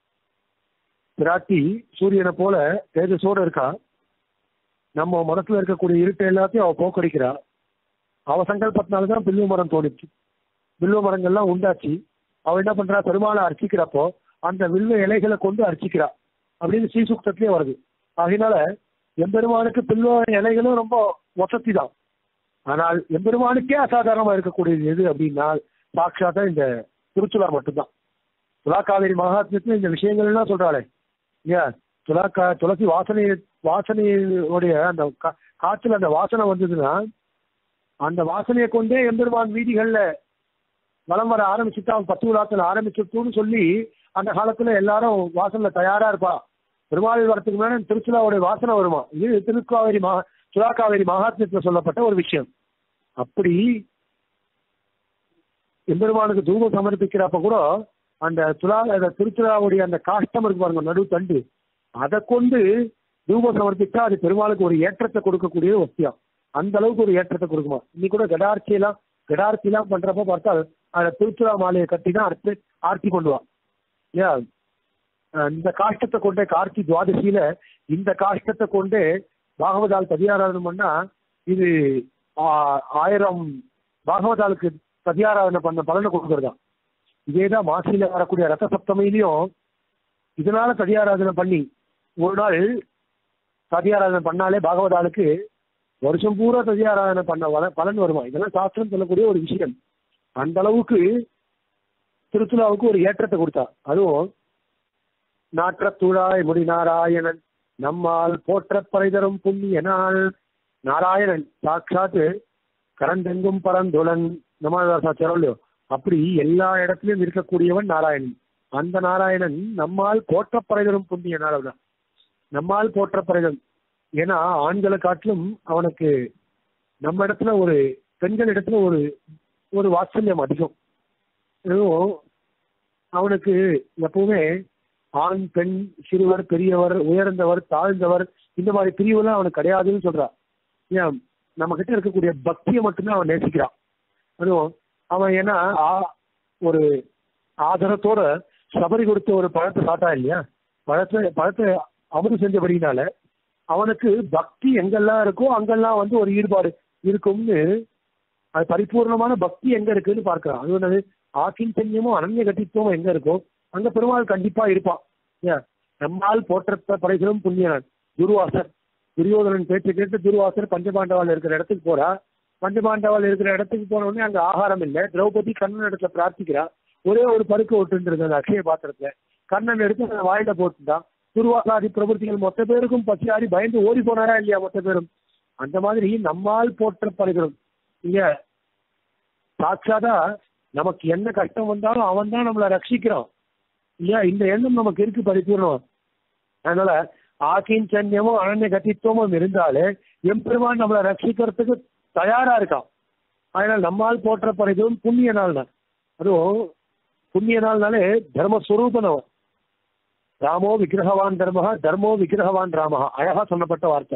பிராட்டி சூரியனை போல தேஜஸோட இருக்கா. நம்ம மனசுல இருக்கக்கூடிய இருட்டை எல்லாத்தையும் அவ போக்கடிக்கிறா. அவ சங்கல்பத்தினால்தான் பில்வ மரம் தோணிச்சு, வில்வ மரங்கள்லாம் உண்டாச்சு. அவ என்ன பண்றா? பெருமாளை அர்ச்சிக்கிறப்போ அந்த வில்வ இலைகளை கொண்டு அர்ச்சிக்கிறா அப்படின்னு ஸ்ரீசூக்தத்திலே வருது. அதனால எம்பெருமானுக்கு பில்வ இலைகளும் ரொம்ப வசதி தான். ஆனால் எம்பெருமானுக்கே அசாதாரணமா இருக்கக்கூடியது எது அப்படின்னா சாட்சாத்தா இந்த திருச்சுழா மட்டும்தான். துலாக்காவேரி மகாத்மியத்துல இந்த விஷயங்கள் எல்லாம் சொல்றாளே இல்லையா? துளசி வாசனையுடைய அந்த காற்றுல அந்த வாசனை வந்ததுன்னா அந்த வாசனையை கொண்டே எம்பெருமான் வீதிகள்ல வலம் வர ஆரம்பிச்சுட்டு அவன் 10 விழாக்கள் ஆரம்பிச்சுட்டுன்னு சொல்லி அந்த காலத்துல எல்லாரும் வாசல்ல தயாரா இருப்பா. பெருமாள் வரத்துக்கு முன்னாடி திருச்சுழாவுடைய வாசனை வருமா. இது துலாக்காவேரி மகாத்மியத்துல சொல்லப்பட்ட ஒரு விஷயம். அப்படி எம்பெருமானுக்கு தூபம் சமர்ப்பிக்கிறப்ப கூட அந்த திருச்சுழாவுடைய அந்த காஷ்டம் இருக்கு பாருங்க, நடு தண்டு, அதை கொண்டு தூபம் சமர்ப்பிச்சா அது பெருமாளுக்கு ஒரு ஏற்றத்தை கொடுக்கக்கூடிய வசதியா. அந்த அளவுக்கு ஒரு ஏற்றத்தை கொடுக்குமா. இன்னைக்கு கூட கடார்த்திலாம் பண்றப்ப பார்த்தா அந்த திருச்சுழா மாலையை கட்டி தான் ஆர்த்தி பண்ணுவான் இல்லையா? இந்த காஷ்டத்தை கொண்டே கார்த்தி துவாதசியில இந்த காஷ்டத்தை கொண்டே பாகவதால் பதியாராதனை பண்ணா இது 1000 பாகவதாலுக்கு பதியாராதனை பண்ண பலனை கொடுக்கறதா. இதேதான் மாசியில வரக்கூடிய ரத்த சப்தமிலையும் இதனால பதியாராதனை பண்ணி ஒரு நாள் பதியாராதனை பண்ணாலே பாகவதாலுக்கு வருஷம் பூரா பதியாராதனை பண்ண பலன் வருமா. இதெல்லாம் சாஸ்திரம் சொல்லக்கூடிய ஒரு விஷயம். அந்த அளவுக்கு திருச்சுழாவுக்கு ஒரு ஏற்றத்தை கொடுத்தா. அதுவும் நாற்ற துழாய் முடி நாராயணன் நம்மால் போற்ற பறைதரும் புண்ணிய நாள். நாராயணன் சாட்சாத்து கரந்தெங்கும் பரந்துளன் நம்மளோ. அப்படி எல்லா இடத்துலயும் இருக்கக்கூடியவன் நாராயணன். அந்த நாராயணன் நம்மால் போற்றப்பறைதரும் புண்ணிய நாள். அப்படின்னா நம்மால் போற்றப்பறைதல், ஏன்னா ஆண்களை காட்டிலும் அவனுக்கு நம்ம இடத்துல ஒரு பெண்கள் இடத்துல ஒரு வாத்சல்யம் அதிகம். அவனுக்கு எப்பவுமே ஆண் பெண் சிறுவர் பெரியவர் உயர்ந்தவர் தாழ்ந்தவர் இந்த மாதிரி பிரிவுலாம் அவனுக்கு கிடையாதுன்னு சொல்றான். ஏன் நம்ம கிட்ட இருக்கக்கூடிய பக்தியை மட்டும்தான் அவன் நேசிக்கிறான். அதுவும் அவன் ஏன்னா ஒரு ஆதரத்தோட சபரி கொடுத்த ஒரு பழத்தை சாட்டா இல்லையா, பழத்தை அமுது செஞ்சபடினால அவனுக்கு பக்தி எங்கெல்லாம் இருக்கோ அங்கெல்லாம் வந்து ஒரு ஈடுபாடு இருக்கும்னு, அது பரிபூர்ணமான பக்தி எங்க இருக்குன்னு பார்க்கிறான். அது ஒன்று ஆக்கிஞ்சன்யமும் அனன்ய கட்டித்துவம் எங்க இருக்கோ அங்க பெருமாள் கண்டிப்பா இருப்பான். ஏன் நம்மால் போற்றத்த படைகளும் புண்ணியன். துர்வாசர் துரியோதனன் பேச்சு கேட்டு துர்வாசர் பஞ்சபாண்டவாள் இருக்கிற இடத்துக்கு போறா. பஞ்சபாண்டவாள் இருக்கிற இடத்துக்கு போன உடனே அங்க ஆகாரம் இல்லை. திரௌபதி கண்ணன் இடத்துல பிரார்த்திக்கிறா. ஒரே ஒரு பருக்க விட்டுருந்தது அந்த அக்ஷய பாத்திரத்துல. கண்ணன் எடுத்து அந்த வாயில போட்டுட்டான். துர்வாசாதி பிரபுத்திகள் மொத்த பேருக்கும் பசியாரி பயந்து ஓடி போனாரா இல்லையா மொத்த பேரும். அந்த மாதிரி நம்மால் போற்ற படைகளும் இங்க சாட்சாதா நமக்கு என்ன கஷ்டம் வந்தாலும் அவன் தான் நம்மளை ரட்சிக்கிறான் இல்லையா. இந்த எண்ணம் நமக்கு இருக்கு பரிபூர்ணம். அதனால ஆக்கிஞ்சன்யமும் அனன்ய கட்டித்துவமும் இருந்தாலே எம்பெருமான் நம்மளை ரட்சிக்கிறதுக்கு தயாரா இருக்கான். அதனால நம்மால் போற்றப்படுறதும் புண்ணிய நாள் தான். அதுவும் புண்ணிய நாள்னாலே தர்மஸ்வரூபனவன். ராமோ விக்கிரகவான் தர்மஹா தர்மோ விக்கிரகவான் ராமஹா, அழகா சொல்லப்பட்ட வார்த்தை.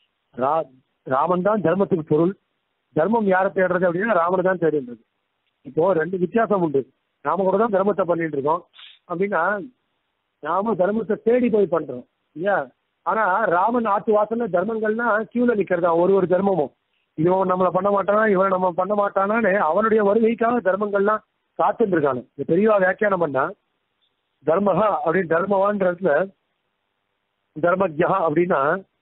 ராமன் தான் தர்மத்துக்கு பொருள். தர்மம் யாரை தேடுறது அப்படின்னா ராமனை தான் தேடுன்றது. இப்போ ரெண்டு வித்தியாசம் உண்டு. நாம கூட தான் தர்மத்தை பண்ணிட்டு இருக்கோம் அப்படின்னா நாம தர்மத்தை தேடி போய் பண்றோம் இல்லையா. ஆனா ராமன் ஆத்து வாசல்ல தர்மங்கள்னா கியூல நிக்கிறதா ஒரு தர்மமும். இவன் நம்மளை பண்ண மாட்டானா இவன் நம்ம பண்ண மாட்டானான்னு அவனுடைய வருகைக்காக தர்மங்கள்லாம் காத்துட்டு இருக்கானு. இந்த பெரியவா வியாக்கியானம் பண்ணா தர்மஹா அப்படின்னு தர்மவான்றதுல தர்மஜா அப்படின்னா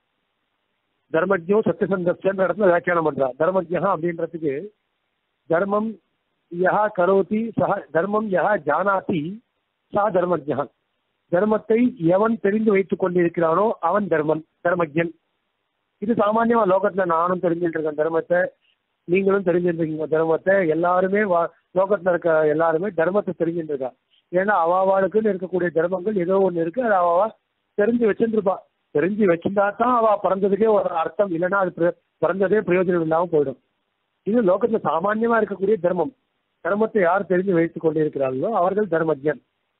தர்மஜோ சத்தியசந்தஸ்ன்ற இடத்துல வியாக்கியானம் பண்றா. தர்மஜா அப்படின்றதுக்கு தர்மம் யஹா கரோதி சஹ தர்மம் யஹா ஜானாதி சா தர்மஜா. தர்மத்தை எவன் தெரிந்து வைத்துக் கொண்டிருக்கிறானோ அவன் தர்மஜன். இது சாமானியமா லோகத்துல நானும் தெரிஞ்சுட்டு இருக்கேன் தர்மத்தை, நீங்களும் தெரிஞ்சிருக்கீங்க தர்மத்தை. எல்லாருமே லோகத்துல இருக்க எல்லாருமே தர்மத்தை தெரிஞ்சுட்டு இருக்கா. ஏன்னா அவாவாளுக்குன்னு இருக்கக்கூடிய தர்மங்கள் ஏதோ ஒண்ணு இருக்கு. அது அவாவா தெரிஞ்சு வச்சுருப்பா. தெரிஞ்சு வச்சிருந்தா தான் அவ பிறந்ததுக்கே ஒரு அர்த்தம், இல்லைன்னா அது பிறந்ததே பிரயோஜனம் இல்லாம போயிடும். இது லோகத்துல சாமானியமா இருக்கக்கூடிய தர்மம். தர்மத்தை யார் தெரிஞ்சு வைத்துக் கொண்டிருக்கிறார்களோ அவர்கள் தர்மஜன்.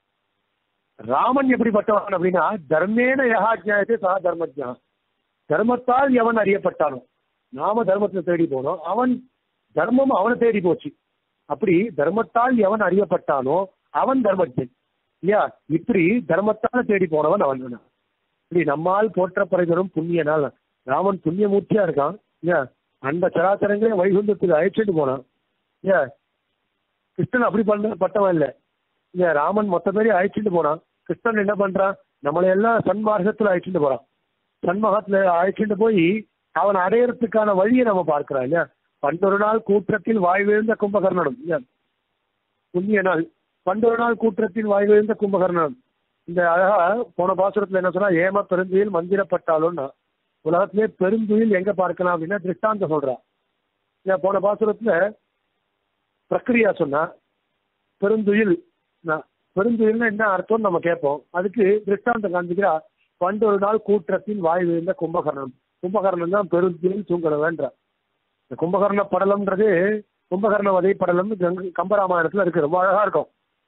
ராமன் எப்படிப்பட்டவன் அப்படின்னா தர்மேன யஹா ஜாயதே சா தர்மஜா. தர்மத்தால் எவன் அறியப்பட்டானோ, நாம தர்மத்தை தேடி போனோம், அவன் தர்மம் அவனை தேடி போச்சு. அப்படி தர்மத்தால் எவன் அறியப்பட்டானோ அவன் தர்மஜன் இல்லையா. இப்படி தர்மத்தால் தேடி போனவன் அவன். இப்படி நம்மால் போற்றப்படுகிறோம் புண்ணிய நாள். ராமன் புண்ணியமூர்த்தியா இருக்கான் இல்லையா. அந்த சராச்சரங்களே வைகுந்தத்துக்கு அழைச்சிட்டு போனான் இல்லையா. கிருஷ்ணன் அப்படி பட்டவன் இல்லை இல்லையா. ராமன் மொத்த பேரையும் அழைச்சிட்டு போனான். கிருஷ்ணன் என்ன பண்றான், நம்மளை எல்லாம் சன்மார்க்கத்துல அழைச்சிட்டு போறான். சன்மார்க்கத்துல அழைச்சிட்டு போய் அவன் அடையறதுக்கான வழியை நம்ம பார்க்கிறோம் இல்லையா. பண்டொரு நாள் கூற்றத்தில் வாய்விழுந்த கும்பகர்ணனும் இல்லையா. புண்ணிய நாள் பண்டொரு நாள் கூற்றத்தில் வாய்விழுந்த கும்பகர்ணனும். இந்த அழகா போன பாசுரத்துல என்ன சொன்னா, ஏம பெருந்துயில் மந்திரப்பட்டாலும்னா உலகத்திலே பெருந்துயில் எங்க பார்க்கலாம் அப்படின்னா திருஷ்டாந்தம் சொல்றா. போன பாசுரத்துல பிரக்கிரியா சொன்னா, பெருந்துயில் பெருந்துயில்னா என்ன அர்த்தம்னு நம்ம கேட்போம். அதுக்கு திருஷ்டாந்தம் காண்பிக்கிறா. பண்டொரு நாள் கூற்றத்தின் வாய் விழுந்த கும்பகர்ணன். கும்பகர்ணன் தான் பெருந்துயில் தூங்கணும்ன்ற. இந்த கும்பகர்ண படலம்ன்றது கும்பகர்ண வதை படலம் கம்பராமாயணத்துல இருக்கு. ரொம்ப அழகா இருக்கும்.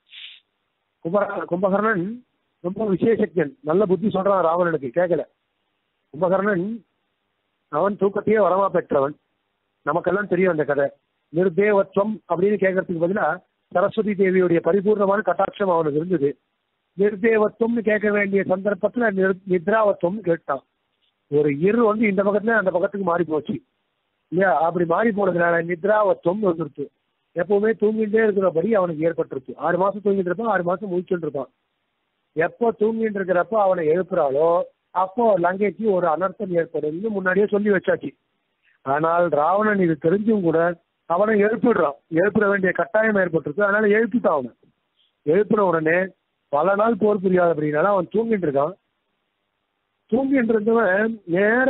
கும்பகர்ணன் ரொம்ப விசேஷஜன். நல்ல புத்தி சொல்றான் ராவணனுக்கு, கேட்கல. கும்பகர்ணன் அவன் தூக்கத்தையே வரமா பெற்றவன். நமக்கெல்லாம் தெரியும் அந்த கதை. நிர்தேவத்வம் அப்படின்னு கேட்கறதுக்கு பதிலா சரஸ்வதி தேவியுடைய பரிபூர்ணமான கட்டாட்சம் அவனுக்கு இருந்தது. நிர்தேவத்துவம்னு கேட்க வேண்டிய சந்தர்ப்பத்துல நித்ராவத்துவம்னு கேட்டான். ஒரு வந்து இந்த பக்கத்துல அந்த பக்கத்துக்கு மாறி போச்சு இல்லையா. அப்படி மாறி போனதுனால நித்ராவத்துவம் வந்துருச்சு. எப்பவுமே தூங்கிட்டே இருக்கிறபடி அவனுக்கு ஏற்பட்டுருச்சு. 6 மாசம் தூங்கிட்டு இருப்பான், 6 மாசம் முடிச்சுட்டு இருப்பான். எப்போ தூங்கிட்டு இருக்கிறப்போ அவனை எழுப்புறாளோ அப்போ லங்கைக்கு ஒரு அனர்த்தம் ஏற்படும் முன்னாடியே சொல்லி வச்சாச்சு. ஆனால் ராவணன் இது தெரிஞ்சும் கூட அவனை எழுப்பிடுறான். எழுப்பிட வேண்டிய கட்டாயம் ஏற்பட்டிருக்கு. அதனால எழுப்பிட்டான். அவனை எழுப்பின உடனே பல நாள் போர் புரியாது அப்படின்னால அவன் தூங்கிட்டு இருக்கான். தூங்கிட்டு இருந்தவன் நேர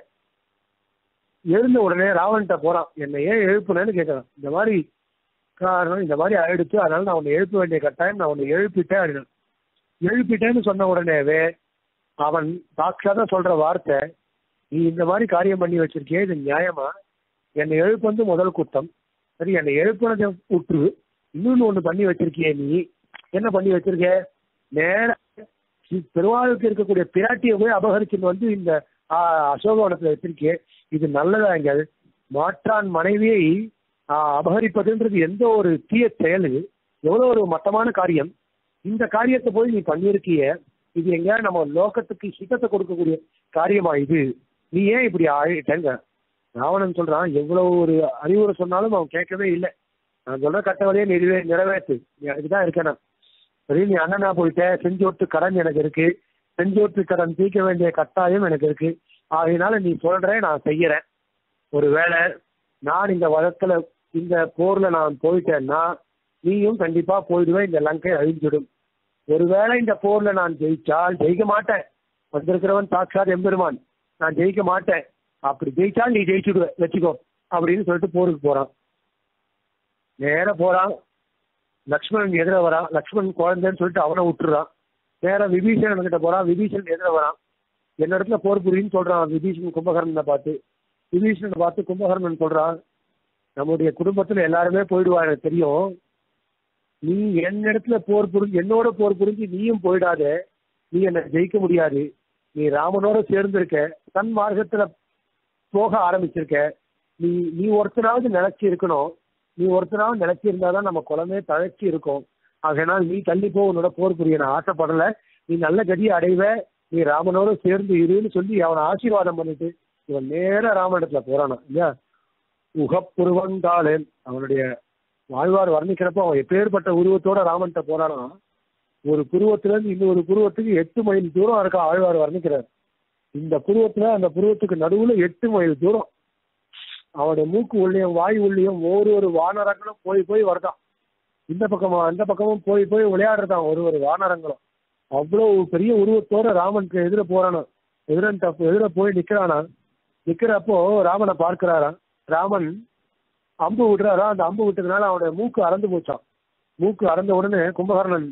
எழுந்த உடனே ராவன்கிட்ட போறான். என்னை ஏன் எழுப்புனேன்னு கேட்கறான். இந்த மாதிரி காரணம், இந்த மாதிரி ஆயிடுச்சு, அதனால நான் உன்னை எழுப்ப வேண்டிய கட்டாயம், நான் உன்னை எழுப்பிட்டேன் அப்படின்னா. எழுப்பிட்டேன்னு சொன்ன உடனேவே அவன் சாட்சாதான் சொல்ற வார்த்தை, நீ இந்த மாதிரி காரியம் பண்ணி வச்சிருக்கியே, இது நியாயமா? என்னை எழுப்பு முதல் குத்தம். சரி, என்னை எழுப்புனதை விட்டு இன்னொன்னு ஒண்ணு பண்ணி வச்சிருக்கியே நீ, என்ன பண்ணி வச்சிருக்க? நேர பெருமாளுக்கு இருக்கக்கூடிய பிராட்டியை போய் அபகரிச்சுன்னு வந்து இந்த அசோகவனத்துல வச்சிருக்கே. இது நல்லதாங்கள். மாற்றான் மனைவியை அபகரிப்பதுன்றது எந்த ஒரு தீய செயல், எவ்வளவு ஒரு மட்டமான காரியம். இந்த காரியத்தை போய் நீ பண்ணியிருக்கிய, இது எங்க நம்ம லோகத்துக்கு ஹிதத்தை கொடுக்கக்கூடிய காரியமா இது? நீ ஏன் இப்படி ஆயிட்டங்க? ராவணன் சொல்றான், எவ்வளவு ஒரு அறிவுரை சொன்னாலும் அவன் கேட்கவே இல்லை. நான் சொல்ற கட்ட வழியே நிறைவேற்று, நீ அதுக்குதான் இருக்கேன். சரி, நீ அண்ணனா போயிட்ட, செஞ்சோட்டு கடன் எனக்கு இருக்கு, செஞ்சோட்டு கடன் தீர்க்க வேண்டிய கட்டாயம் எனக்கு இருக்கு, அதனால நீ சொல்ற நான் செய்யறேன். ஒருவேளை நான் இந்த வழக்குல இந்த போர்ல நான் போயிட்டேன்னா நீயும் கண்டிப்பா போயிடுவேன், இந்த லங்கை அழிஞ்சிடும். ஒருவேளை இந்த போர்ல நான் ஜெயிச்சால், ஜெயிக்க மாட்டேன், வந்திருக்கிறவன் சாட்சாத் எம்பெருமான், நான் ஜெயிக்க மாட்டேன், அப்படி ஜெயிச்சால் நீ ஜெயிச்சுடுவ வச்சுக்கோ அப்படின்னு சொல்லிட்டு போருக்கு போறான். நேர போறான், லக்ஷ்மணன் எதிர வரான். லக்ஷ்மணன் குழந்தைன்னு சொல்லிட்டு அவனை விட்டுறான். நேரம் விபீஷணன் கிட்ட போறான். விபீஷணன் எதிர வரான். என்ன இடத்துல போர் புரியுன்னு சொல்றான் விபீஷணன் கும்பகர்ணனை பார்த்து. விபீஷணனை பார்த்து கும்பகர்ணன் சொல்றான், நம்முடைய குடும்பத்துல எல்லாருமே போயிடுவா, எனக்கு தெரியும். நீ என்னிடத்துல போர் புரிஞ்சு, என்னோட போர் புரிஞ்சு நீயும் போயிடாத, நீ என்னை ஜெயிக்க முடியாது. நீ ராமனோட சேர்ந்திருக்க, தன் மார்க்கத்துல போக ஆரம்பிச்சிருக்க, நீ நீ ஒருத்தனாவது நிலைச்சி இருக்கணும். நீ ஒருத்தனாவது நிலைச்சி இருந்தாதான் நம்ம குலமே தழைச்சி இருக்கும். அதனால் நீ தள்ளி போ, உன்னோட போர் புரிய நான் ஆசைப்படல, நீ நல்ல கதியை அடைவ, நீ ராமனோட சேர்ந்து இருன்னு சொல்லி அவனை ஆசீர்வாதம் பண்ணிட்டு இவன் நேர ராமனிடத்துல போறானா இல்லையா. உகப்புருவங்காலன் அவனுடைய வாழ்வார் வர்ணிக்கிறப்போ அவன் எப்பேற்பட்ட உருவத்தோட ராமன்கிட்ட போறானா. ஒரு புருவத்துல இருந்து இன்னொரு புருவத்துக்கு 8 மைல் தூரம் இருக்க ஆழ்வார் வர்ணிக்கிறார். இந்த புருவத்துல அந்த புருவத்துக்கு நடுவுல 8 மைல் தூரம். அவனுடைய மூக்கு உள்ளியும் வாய் உள்ளியும் ஒரு வானரங்களும் போய் போய் வருதான். இந்த பக்கமும் அந்த பக்கமும் போய் போய் விளையாடுறதான் ஒரு வானரங்களும். அவ்வளவு பெரிய உருவத்தோட ராமனுக்கு எதிர போறானா. எதிர போய் நிக்கிறானா. நிக்கிறப்போ ராமனை பார்க்கிறாராம். ராமன் அம்பு விடுறாரா. அந்த அம்பு விட்டதுனால அவனுடைய மூக்கு அறந்து போச்சான். மூக்கு அறந்த உடனே கும்பகர்ணன்,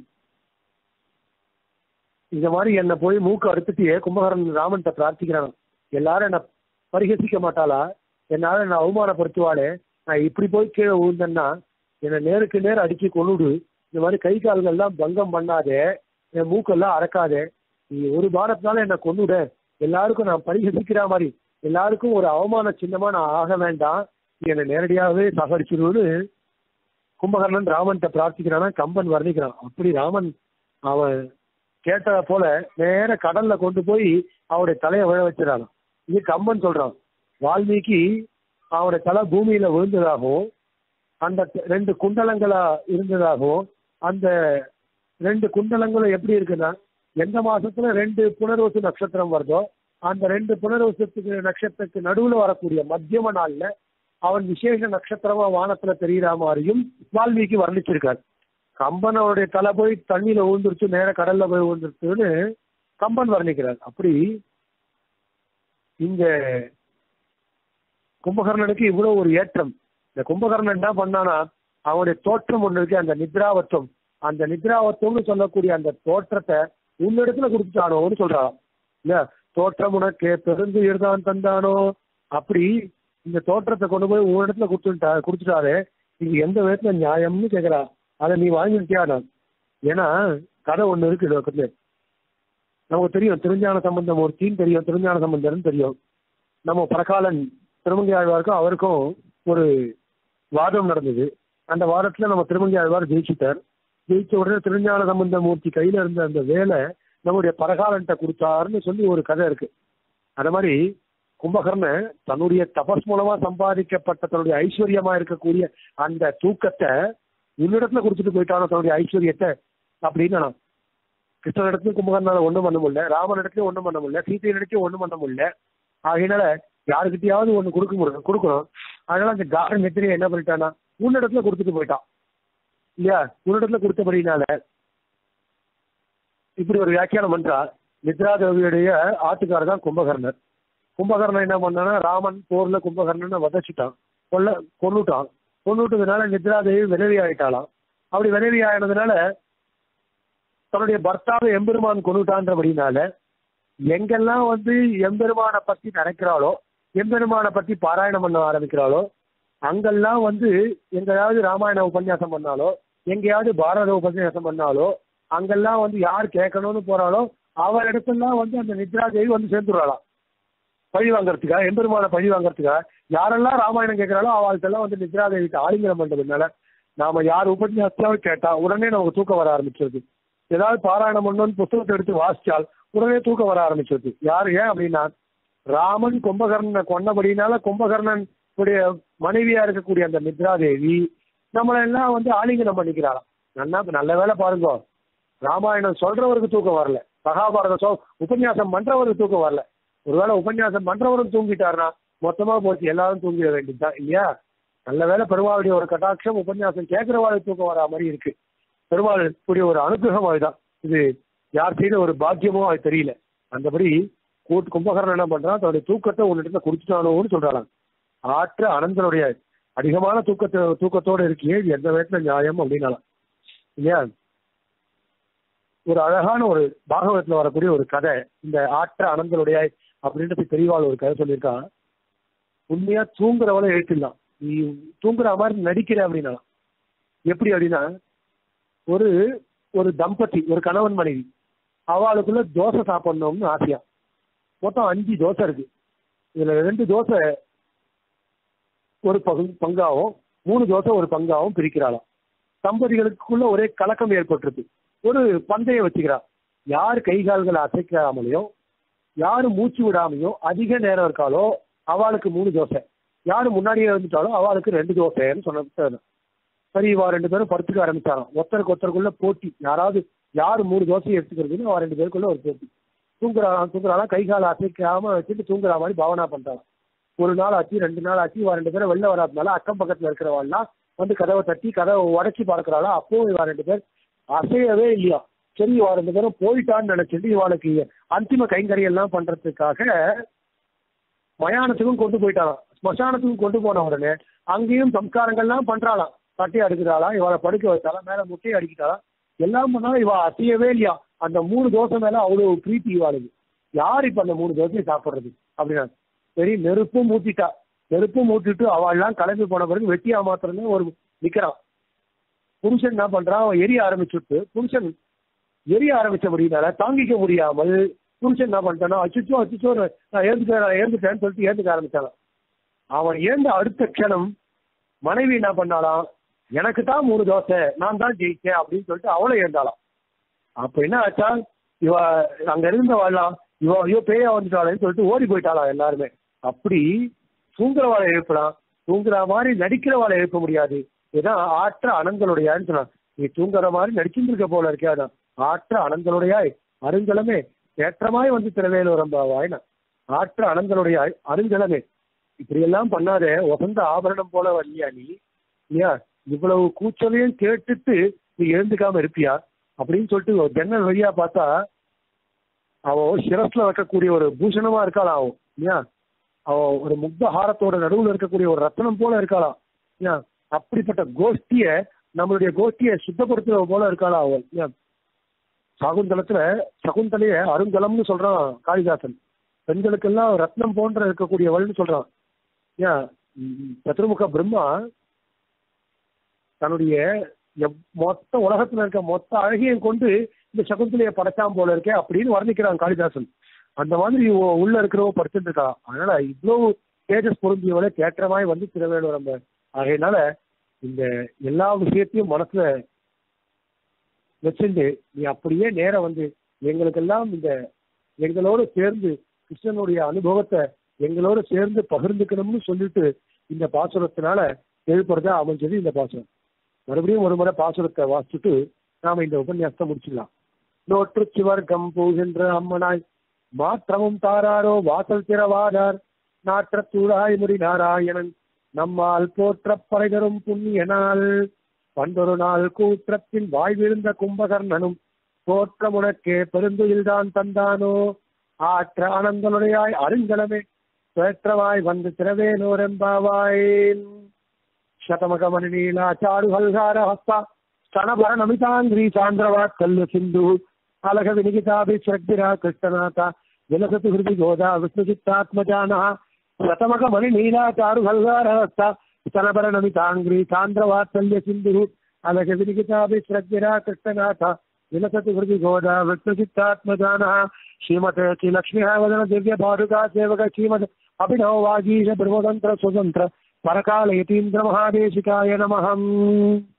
இந்த மாதிரி என்ன போய் மூக்கு அறுத்துட்டியே, கும்பகர்ணன் ராமன்கிட்ட பிரார்த்திக்கிறான். எல்லாரும் என்ன பரிகசிக்க மாட்டாளா, என்னால என்ன அவமானப்படுத்துவாளே, நான் இப்படி போய் கீழே விழுந்தேன்னா என்னை நேருக்கு நேர் அடிச்சு கொண்டுடு, இந்த மாதிரி கை கால்கள் எல்லாம் பங்கம் பண்ணாதே, என் மூக்கெல்லாம் அறக்காதே, நீ ஒரு பாரத்தினால என்னை கொண்டுட, எல்லாருக்கும் நான் பரிகசிக்கிற மாதிரி, எல்லாருக்கும் ஒரு அவமான சின்னமா நான் ஆக வேண்டாம், நீ என்னை நேரடியாகவே சகரிச்சிருன்னு கும்பகர்ணன் ராமன்கிட்ட பிரார்த்திக்கிறானா. கம்பன் வர்ணிக்கிறான். அப்படி ராமன் அவன் கேட்டத போல நேர கடல்ல கொண்டு போய் அவருடைய தலையை விழ வச்சிடறான். இது கம்பன் சொல்றான். வால்மீகி அவருடைய தலை பூமியில விழுந்ததாகவும், அந்த 2 குண்டலங்களா இருந்ததாகவும், அந்த 2 குண்டலங்களும் எப்படி இருக்குன்னா, எந்த மாசத்துல 2 புனர்வசு நட்சத்திரம் வருதோ அந்த 2 புனர்வசத்துக்கு நட்சத்திரத்துக்கு நடுவுல வரக்கூடிய மத்தியம நாள்ல அவன் விசேஷ நட்சத்திரமா வானத்துல தெரிகிற மாதிரியும் வால்மீகி வர்ணிச்சிருக்காரு. கம்பன் அவருடைய தலை போய் தண்ணியில ஊழ்ந்துருச்சு, நேர கடல்ல போய் ஊழ்ந்துருச்சுன்னு கம்பன் வர்ணிக்கிறார். அப்படி இந்த கும்பகர்ணனுக்கு இவ்வளவு ஒரு ஏற்றம். இந்த கும்பகர்ணன் என்ன பண்ணானா, அவனுடைய தோற்றம் ஒண்ணு இருக்கு, அந்த நித்ராவத்துவம். அந்த நித்ராவத்துவம்னு சொல்லக்கூடிய அந்த தோற்றத்தை உன்னிடத்துல கொடுத்துட்டானோன்னு சொல்றான் இல்ல. தோற்றம் உனக்கு பெருந்துயிர் தான் தந்தானோ, அப்படி இந்த தோற்றத்தை கொண்டு போய் உன்னிடத்துல கொடுத்துட்டாரு. இது எந்த விதத்துல நியாயம்னு கேட்கிறா. அதை நீ வாங்கிட்டியானா? ஏன்னா கதை ஒண்ணு இருக்கு லோகத்துல. நமக்கு தெரியும் திருஞான சம்பந்த மூர்த்தின்னு தெரியும், திருஞான சம்பந்தர்னு தெரியும். நம்ம பரகாலன் திருமங்கை ஆழ்வாருக்கும் அவருக்கும் ஒரு வாதம் நடந்தது. அந்த வாதத்துல நம்ம திருமங்கை ஆழ்வார் ஜெயிச்சுட்டார். ஜெயிச்ச உடனே திருஞான சம்பந்த மூர்த்தி கையில இருந்த அந்த வேலை நம்முடைய பரகாலன்ட்ட கொடுத்தாருன்னு சொல்லி ஒரு கதை இருக்கு. அது மாதிரி கும்பகர்ணன் தன்னுடைய தபஸ் மூலமா சம்பாதிக்கப்பட்ட தன்னுடைய ஐஸ்வர்யமா இருக்கக்கூடிய அந்த தூக்கத்தை இன்னிடத்துல கொடுத்துட்டு போயிட்டானோ, தன்னுடைய ஐஸ்வர்யத்தை அப்படின்னு. நான் கிருஷ்ணன் இடத்துலயும் கும்பகர்ணால ஒண்ணும் பண்ண முடியல, ராமன் இடத்துலயும் ஒண்ணும் பண்ண முடியல, சீத்தையின் இடத்தையும் ஒண்ணும் பண்ண முடியல. அதனால யாருக்கிட்டையாவது ஒண்ணு கொடுக்கணும். அதனால அந்த காரன் நெத்திரியை என்ன பண்ணிட்டானா, உன்னிடத்துல கொடுத்துட்டு போயிட்டான் இல்லையா. உன்னிடத்துல கொடுத்தபடினால இப்படி ஒரு வியாக்கியானம் பண்றா. நித்ராதேவியுடைய ஆத்துக்காரர் தான் கும்பகர்ணர். கும்பகர்ணன் என்ன பண்ணானா, ராமன் போர்ல கும்பகர்ணனை வதச்சிட்டான், கொன்னுட்டான். கொன்னுட்டதுனால நித்ராதேவி விதவி ஆயிட்டாளாம். அப்படி விதவி ஆயினதுனால தன்னுடைய பர்த்தாவை எம்பெருமான் கொன்னுட்டான்றபடினால எங்கெல்லாம் எம்பெருமானை பத்தி நினைக்கிறாளோ, எம்பெருமானை பத்தி பாராயணம் பண்ண ஆரம்பிக்கிறாளோ, அங்கெல்லாம் எங்கேயாவது ராமாயண உபன்யாசம் பண்ணாலோ எங்கேயாவது பாரத உபன்யாசம் பண்ணாலோ அங்கெல்லாம் வந்து யார் கேட்கணும்னு போறாளோ அவள் இடத்துலாம் வந்து அந்த நித்ரா தேவி வந்து சேர்ந்துடுறாளாம். பழி வாங்கறதுக்கா, எம்பெருமான பழி வாங்கறதுக்கா யாரெல்லாம் ராமாயணம் கேட்கிறாளோ அவள்கிட்டலாம் வந்து நித்ரா தேவிக்கு ஆலிங்கனம் பண்றதுனால நாம யார் உபன்யாசத்தாலும் கேட்டா உடனே நமக்கு தூக்கம் வர ஆரம்பிச்சிருது. ஏதாவது பாராயணம் பண்ணணும்னு புத்தகத்தை எடுத்து வாசிச்சால் உடனே தூக்கம் வர ஆரம்பிச்சிருது. யாரு ஏன் அப்படின்னா ராமன் கும்பகர்ணனை கொண்டபடினால கும்பகர்ணன் உடைய மனைவியா இருக்கக்கூடிய அந்த நித்ரா தேவி நம்மள எல்லாம் வந்து ஆலிங்கனம் பண்ணிக்கிறாளாம். நல்ல வேலை பாருங்க, ராமாயணம் சொல்றவருக்கு தூக்கம் வரல, மகாபாரதம் உபன்யாசம் பண்றவருக்கு தூக்கம் வரல. ஒருவேளை உபன்யாசம் பண்றவரும் தூங்கிட்டாருன்னா மொத்தமா போச்சு, எல்லாரும் தூங்கிட வேண்டியதுதான் இல்லையா? நல்ல வேலை பெருமாளுடைய ஒரு கட்டாட்சம் உபன்யாசம் கேட்கிறவாளுக்கு தூக்கம் வரா மாதிரி இருக்கு. பெருமாள் கூடிய ஒரு அனுகிரகம் அதுதான். இது யார் செய்த ஒரு பாக்கியமோ அது தெரியல. அந்தபடி கும்பகர்ணன் என்ன பண்றான், தன்னுடைய தூக்கத்தை உன்னிடத்துல குடிச்சுட்டானோன்னு சொல்றாங்க. ஆற்ற அனந்தனுடைய அதிகமான தூக்கத்தோட இருக்கியே இது எந்த விதத்துல நியாயம் அப்படின்னாலாம் இல்லையா? ஒரு அழகான ஒரு பாகவதத்துல வரக்கூடிய ஒரு கதை இந்த ஆற்ற அனந்தனுடைய அப்படின்றது பெரியவாள் ஒரு கதை சொல்லியிருக்கான். உண்மையா தூங்குறவளை எழுத்திடலாம், நீ தூங்குற மாதிரி நடிக்கிற அப்படின்னா எப்படி அப்படின்னா, ஒரு ஒரு தம்பதி, ஒரு கணவன் மனைவி, அவளுக்குள்ள தோசை சாப்பிடணும்னு ஆசையா. மொத்தம் 5 தோசை இருக்கு. இதுல 2 தோசை ஒரு பங்காவும் 3 தோசை ஒரு பங்காவும் பிரிக்கிறாளாம். தம்பதிகளுக்குள்ள ஒரே கலக்கம் ஏற்பட்டுருக்கு. ஒரு பந்தயம் வச்சுக்கிறா, யார் கை கால்களை அசைக்காமலையோ யாரு மூச்சு விடாமையோ அதிக நேரம் இருக்காளோ அவளுக்கு 3 தோசை, யாரு முன்னாடியே வந்துட்டாலோ அவளுக்கு 2 தோசைன்னு சொன்ன. சரி, இவா 2 பேரும் படுத்துக்க ஆரம்பிச்சாராம். ஒருத்தருக்குள்ள போட்டி, யாரு 3 தோசையை எடுத்துக்கிறதுன்னு அவ 2 பேருக்குள்ள ஒரு போட்டி. தூங்குறாலாம் கை காலை அசைக்காம வச்சுட்டு தூங்குற மாதிரி பாவனா பண்றாங்க. ஒரு நாள் ஆச்சு, 2 நாள் ஆச்சு, இவா 2 பேரும் வெளில வராதுனால அக்கம் பக்கத்துல இருக்கிறவாள்லாம் வந்து கதவை தட்டி கதவை உடச்சி பார்க்கறாளா. அப்போ இவா 2 பேர் அசையவே இல்லையா. சரி, இவா 2 பேரும் போயிட்டான்னு நினைச்சிட்டு இவாளுக்கு அந்திம கைங்கரியெல்லாம் பண்றதுக்காக மயானத்துக்கும் கொண்டு போயிட்டாலாம். ஸ்மசானத்துக்கும் கொண்டு போன உடனே அங்கேயும் சம்ஸ்காரங்கள்லாம் பண்றாளாம். தட்டி அடுக்கிறாளாம், இவாளை படுக்க வச்சாலாம், மேல முட்டையை அடிக்கிட்டாலாம், எல்லாம் பண்ணாலும் இவா அசையவே இல்லையா. அந்த 3 தோசை மேல அவ்வளவு பிரீத்தி இவாளுக்கு. யார் இப்ப அந்த 3 தோசையை சாப்பிட்றது அப்படின்னா, சரி நெருப்பும் மூட்டிட்டா. நெருப்பும் மூட்டிட்டு அவள்லாம் கிளம்பி போன பிறகு வெட்டியா மாத்திரமே ஒரு நிக்கிறான். புருஷன் என்ன பண்றான், எரிய ஆரம்பிச்சுட்டு புருஷன் எரிய ஆரம்பிச்சபடினால தாங்கிக்க முடியாமல் புருஷன் என்ன பண்ணிட்டானா, அச்சுச்சோ நான் ஏந்துட்டேன்னு சொல்லிட்டு ஏந்துக்க ஆரம்பிச்சாங்க. அவன் ஏந்த அடுத்த க்ஷணம் மனைவி என்ன பண்ணாலாம், எனக்கு தான் 3 தோசை, நான் தான் ஜெயிச்சேன் அப்படின்னு சொல்லிட்டு அவளை ஏந்தாளாம். அப்ப என்ன ஆச்சா, இவ அங்க இருந்த வாழலாம், ஐயோ பேயா வந்துட்டாளேன்னு சொல்லிட்டு ஓடி போயிட்டாளாம் எல்லாருமே. அப்படி தூங்குறவாளை எழுப்பலாம், தூங்குற மாதிரி நடிக்கிறவாளை எழுப்ப முடியாது. இதான் ஆற்ற அனந்தனுடையான்னு சொன்னான். நீ தூங்குற மாதிரி நடிச்சுருக்க போல இருக்காதான். ஆற்ற அனந்தனுடையாய் அருங்கலமே ஏற்றமாய் வந்து திரவேலோரம்பாவாய்னா, ஆற்ற அனந்தனுடையாய் அருங்கலமே. இப்படி எல்லாம் பண்ணாத, வசந்த ஆபரணம் போல வரலையா நீ இல்லையா? இவ்வளவு கூச்சலையும் கேட்டுட்டு நீ எழுந்துக்காம இருப்பியா அப்படின்னு சொல்லிட்டு ஒரு ஜன்னல் வழியா பார்த்தா அவன் சிரஸ்ல வைக்கக்கூடிய ஒரு பூஷணமா இருக்காளாம் அவன் இல்லையா? அவன் ஒரு முக்த ஹாரத்தோட நடுவில் இருக்கக்கூடிய ஒரு ரத்தனம் போல இருக்காளாம் இல்லையா? அப்படிப்பட்ட கோஷ்டிய, நம்மளுடைய கோஷ்டியை சுத்தப்படுத்துற போல இருக்காளா அவள் இல்லையா? சகுந்தலைய அருங்கலம்னு சொல்றான் காளிதாசன். பெண்களுக்கெல்லாம் ரத்னம் போன்ற இருக்கக்கூடியவள்னு சொல்றான். ஏன் சத்ருமுக பிரம்மா தன்னுடைய மொத்த உலகத்துல இருக்க மொத்த அழகியம் கொண்டு இந்த சகுந்தலையை படைச்சாம் போல இருக்கே அப்படின்னு வர்ணிக்கிறான் காளிதாசன். அந்த மாதிரி உள்ள இருக்கிறவ படுத்துட்டு இருக்கா. அதனால இவ்வளவு தேஜஸ் பொருந்தியவளை தேற்றமாய் வந்து திருவேலூரம். ஆகையினால இந்த எல்லா விஷயத்தையும் மனசுல வச்சுட்டு நீ அப்படியே நேரம் வந்து எங்களுக்கெல்லாம் இந்த எங்களோடு சேர்ந்து கிருஷ்ணனுடைய அனுபவத்தை எங்களோடு சேர்ந்து பகிர்ந்துக்கணும்னு சொல்லிட்டு இந்த பாசுரத்தினால எழுப்புறதா அமைஞ்சது இந்த பாசுரம். மறுபடியும் ஒரு முறை பாசுரத்தை வாசிச்சுட்டு நாம இந்த உபன்யாசத்தை முடிச்சுக்கலாம். நோற்று சிவர்க்கம் போகின்ற அம்மனாய் மாற்றமும் தாராரோ வாசல் திறவாதார் நாற்ற தூளாய் முடி நாராயணன் நம்மால் போற்ற பறைதரும் புண்ணியனால் பண்டொரு நாள் கூற்றத்தின் வாய்விருந்த கும்பகர்ணனும் போற்ற உனக்கே பெருந்துயில்தான் தந்தானோ ஆற்ற ஆனந்தனுடையாய் அருங்கலமே பேற்றவாய் வந்து திரவேனோரெம்பாவாய். சதமகமணி நீலா சாரு ஹல்கார ஹஸ்தா ஸ்தனபர நமிதாங்கிரி சாந்திரவாத் கல்லு சிந்து அலக வினிகிதாபிஸ்ரக்திரா கிருஷ்ணநாதா விலசத்து ஹிருதி கோதா விஷ்ணுசித்தாத்மஜானா சதமகமணி நீலா சாரு ஹல்கார ஹஸ்தா स्तनभर नमितांग्री चांद्रवात्सल्य सिंधु अलगविनिकिताभिश्रद्धिरा कृष्णनाथ विलसति हृदि गोदा वृत्तचित्तात्मजानः श्रीमते श्रीलक्ष्म्याः वदन दिव्य भारुका सेवक श्रीमद अभिनव वागीश ब्रह्मतंत्र स्वतंत्र परकाल यतीन्द्र महादेशिकाय नमः।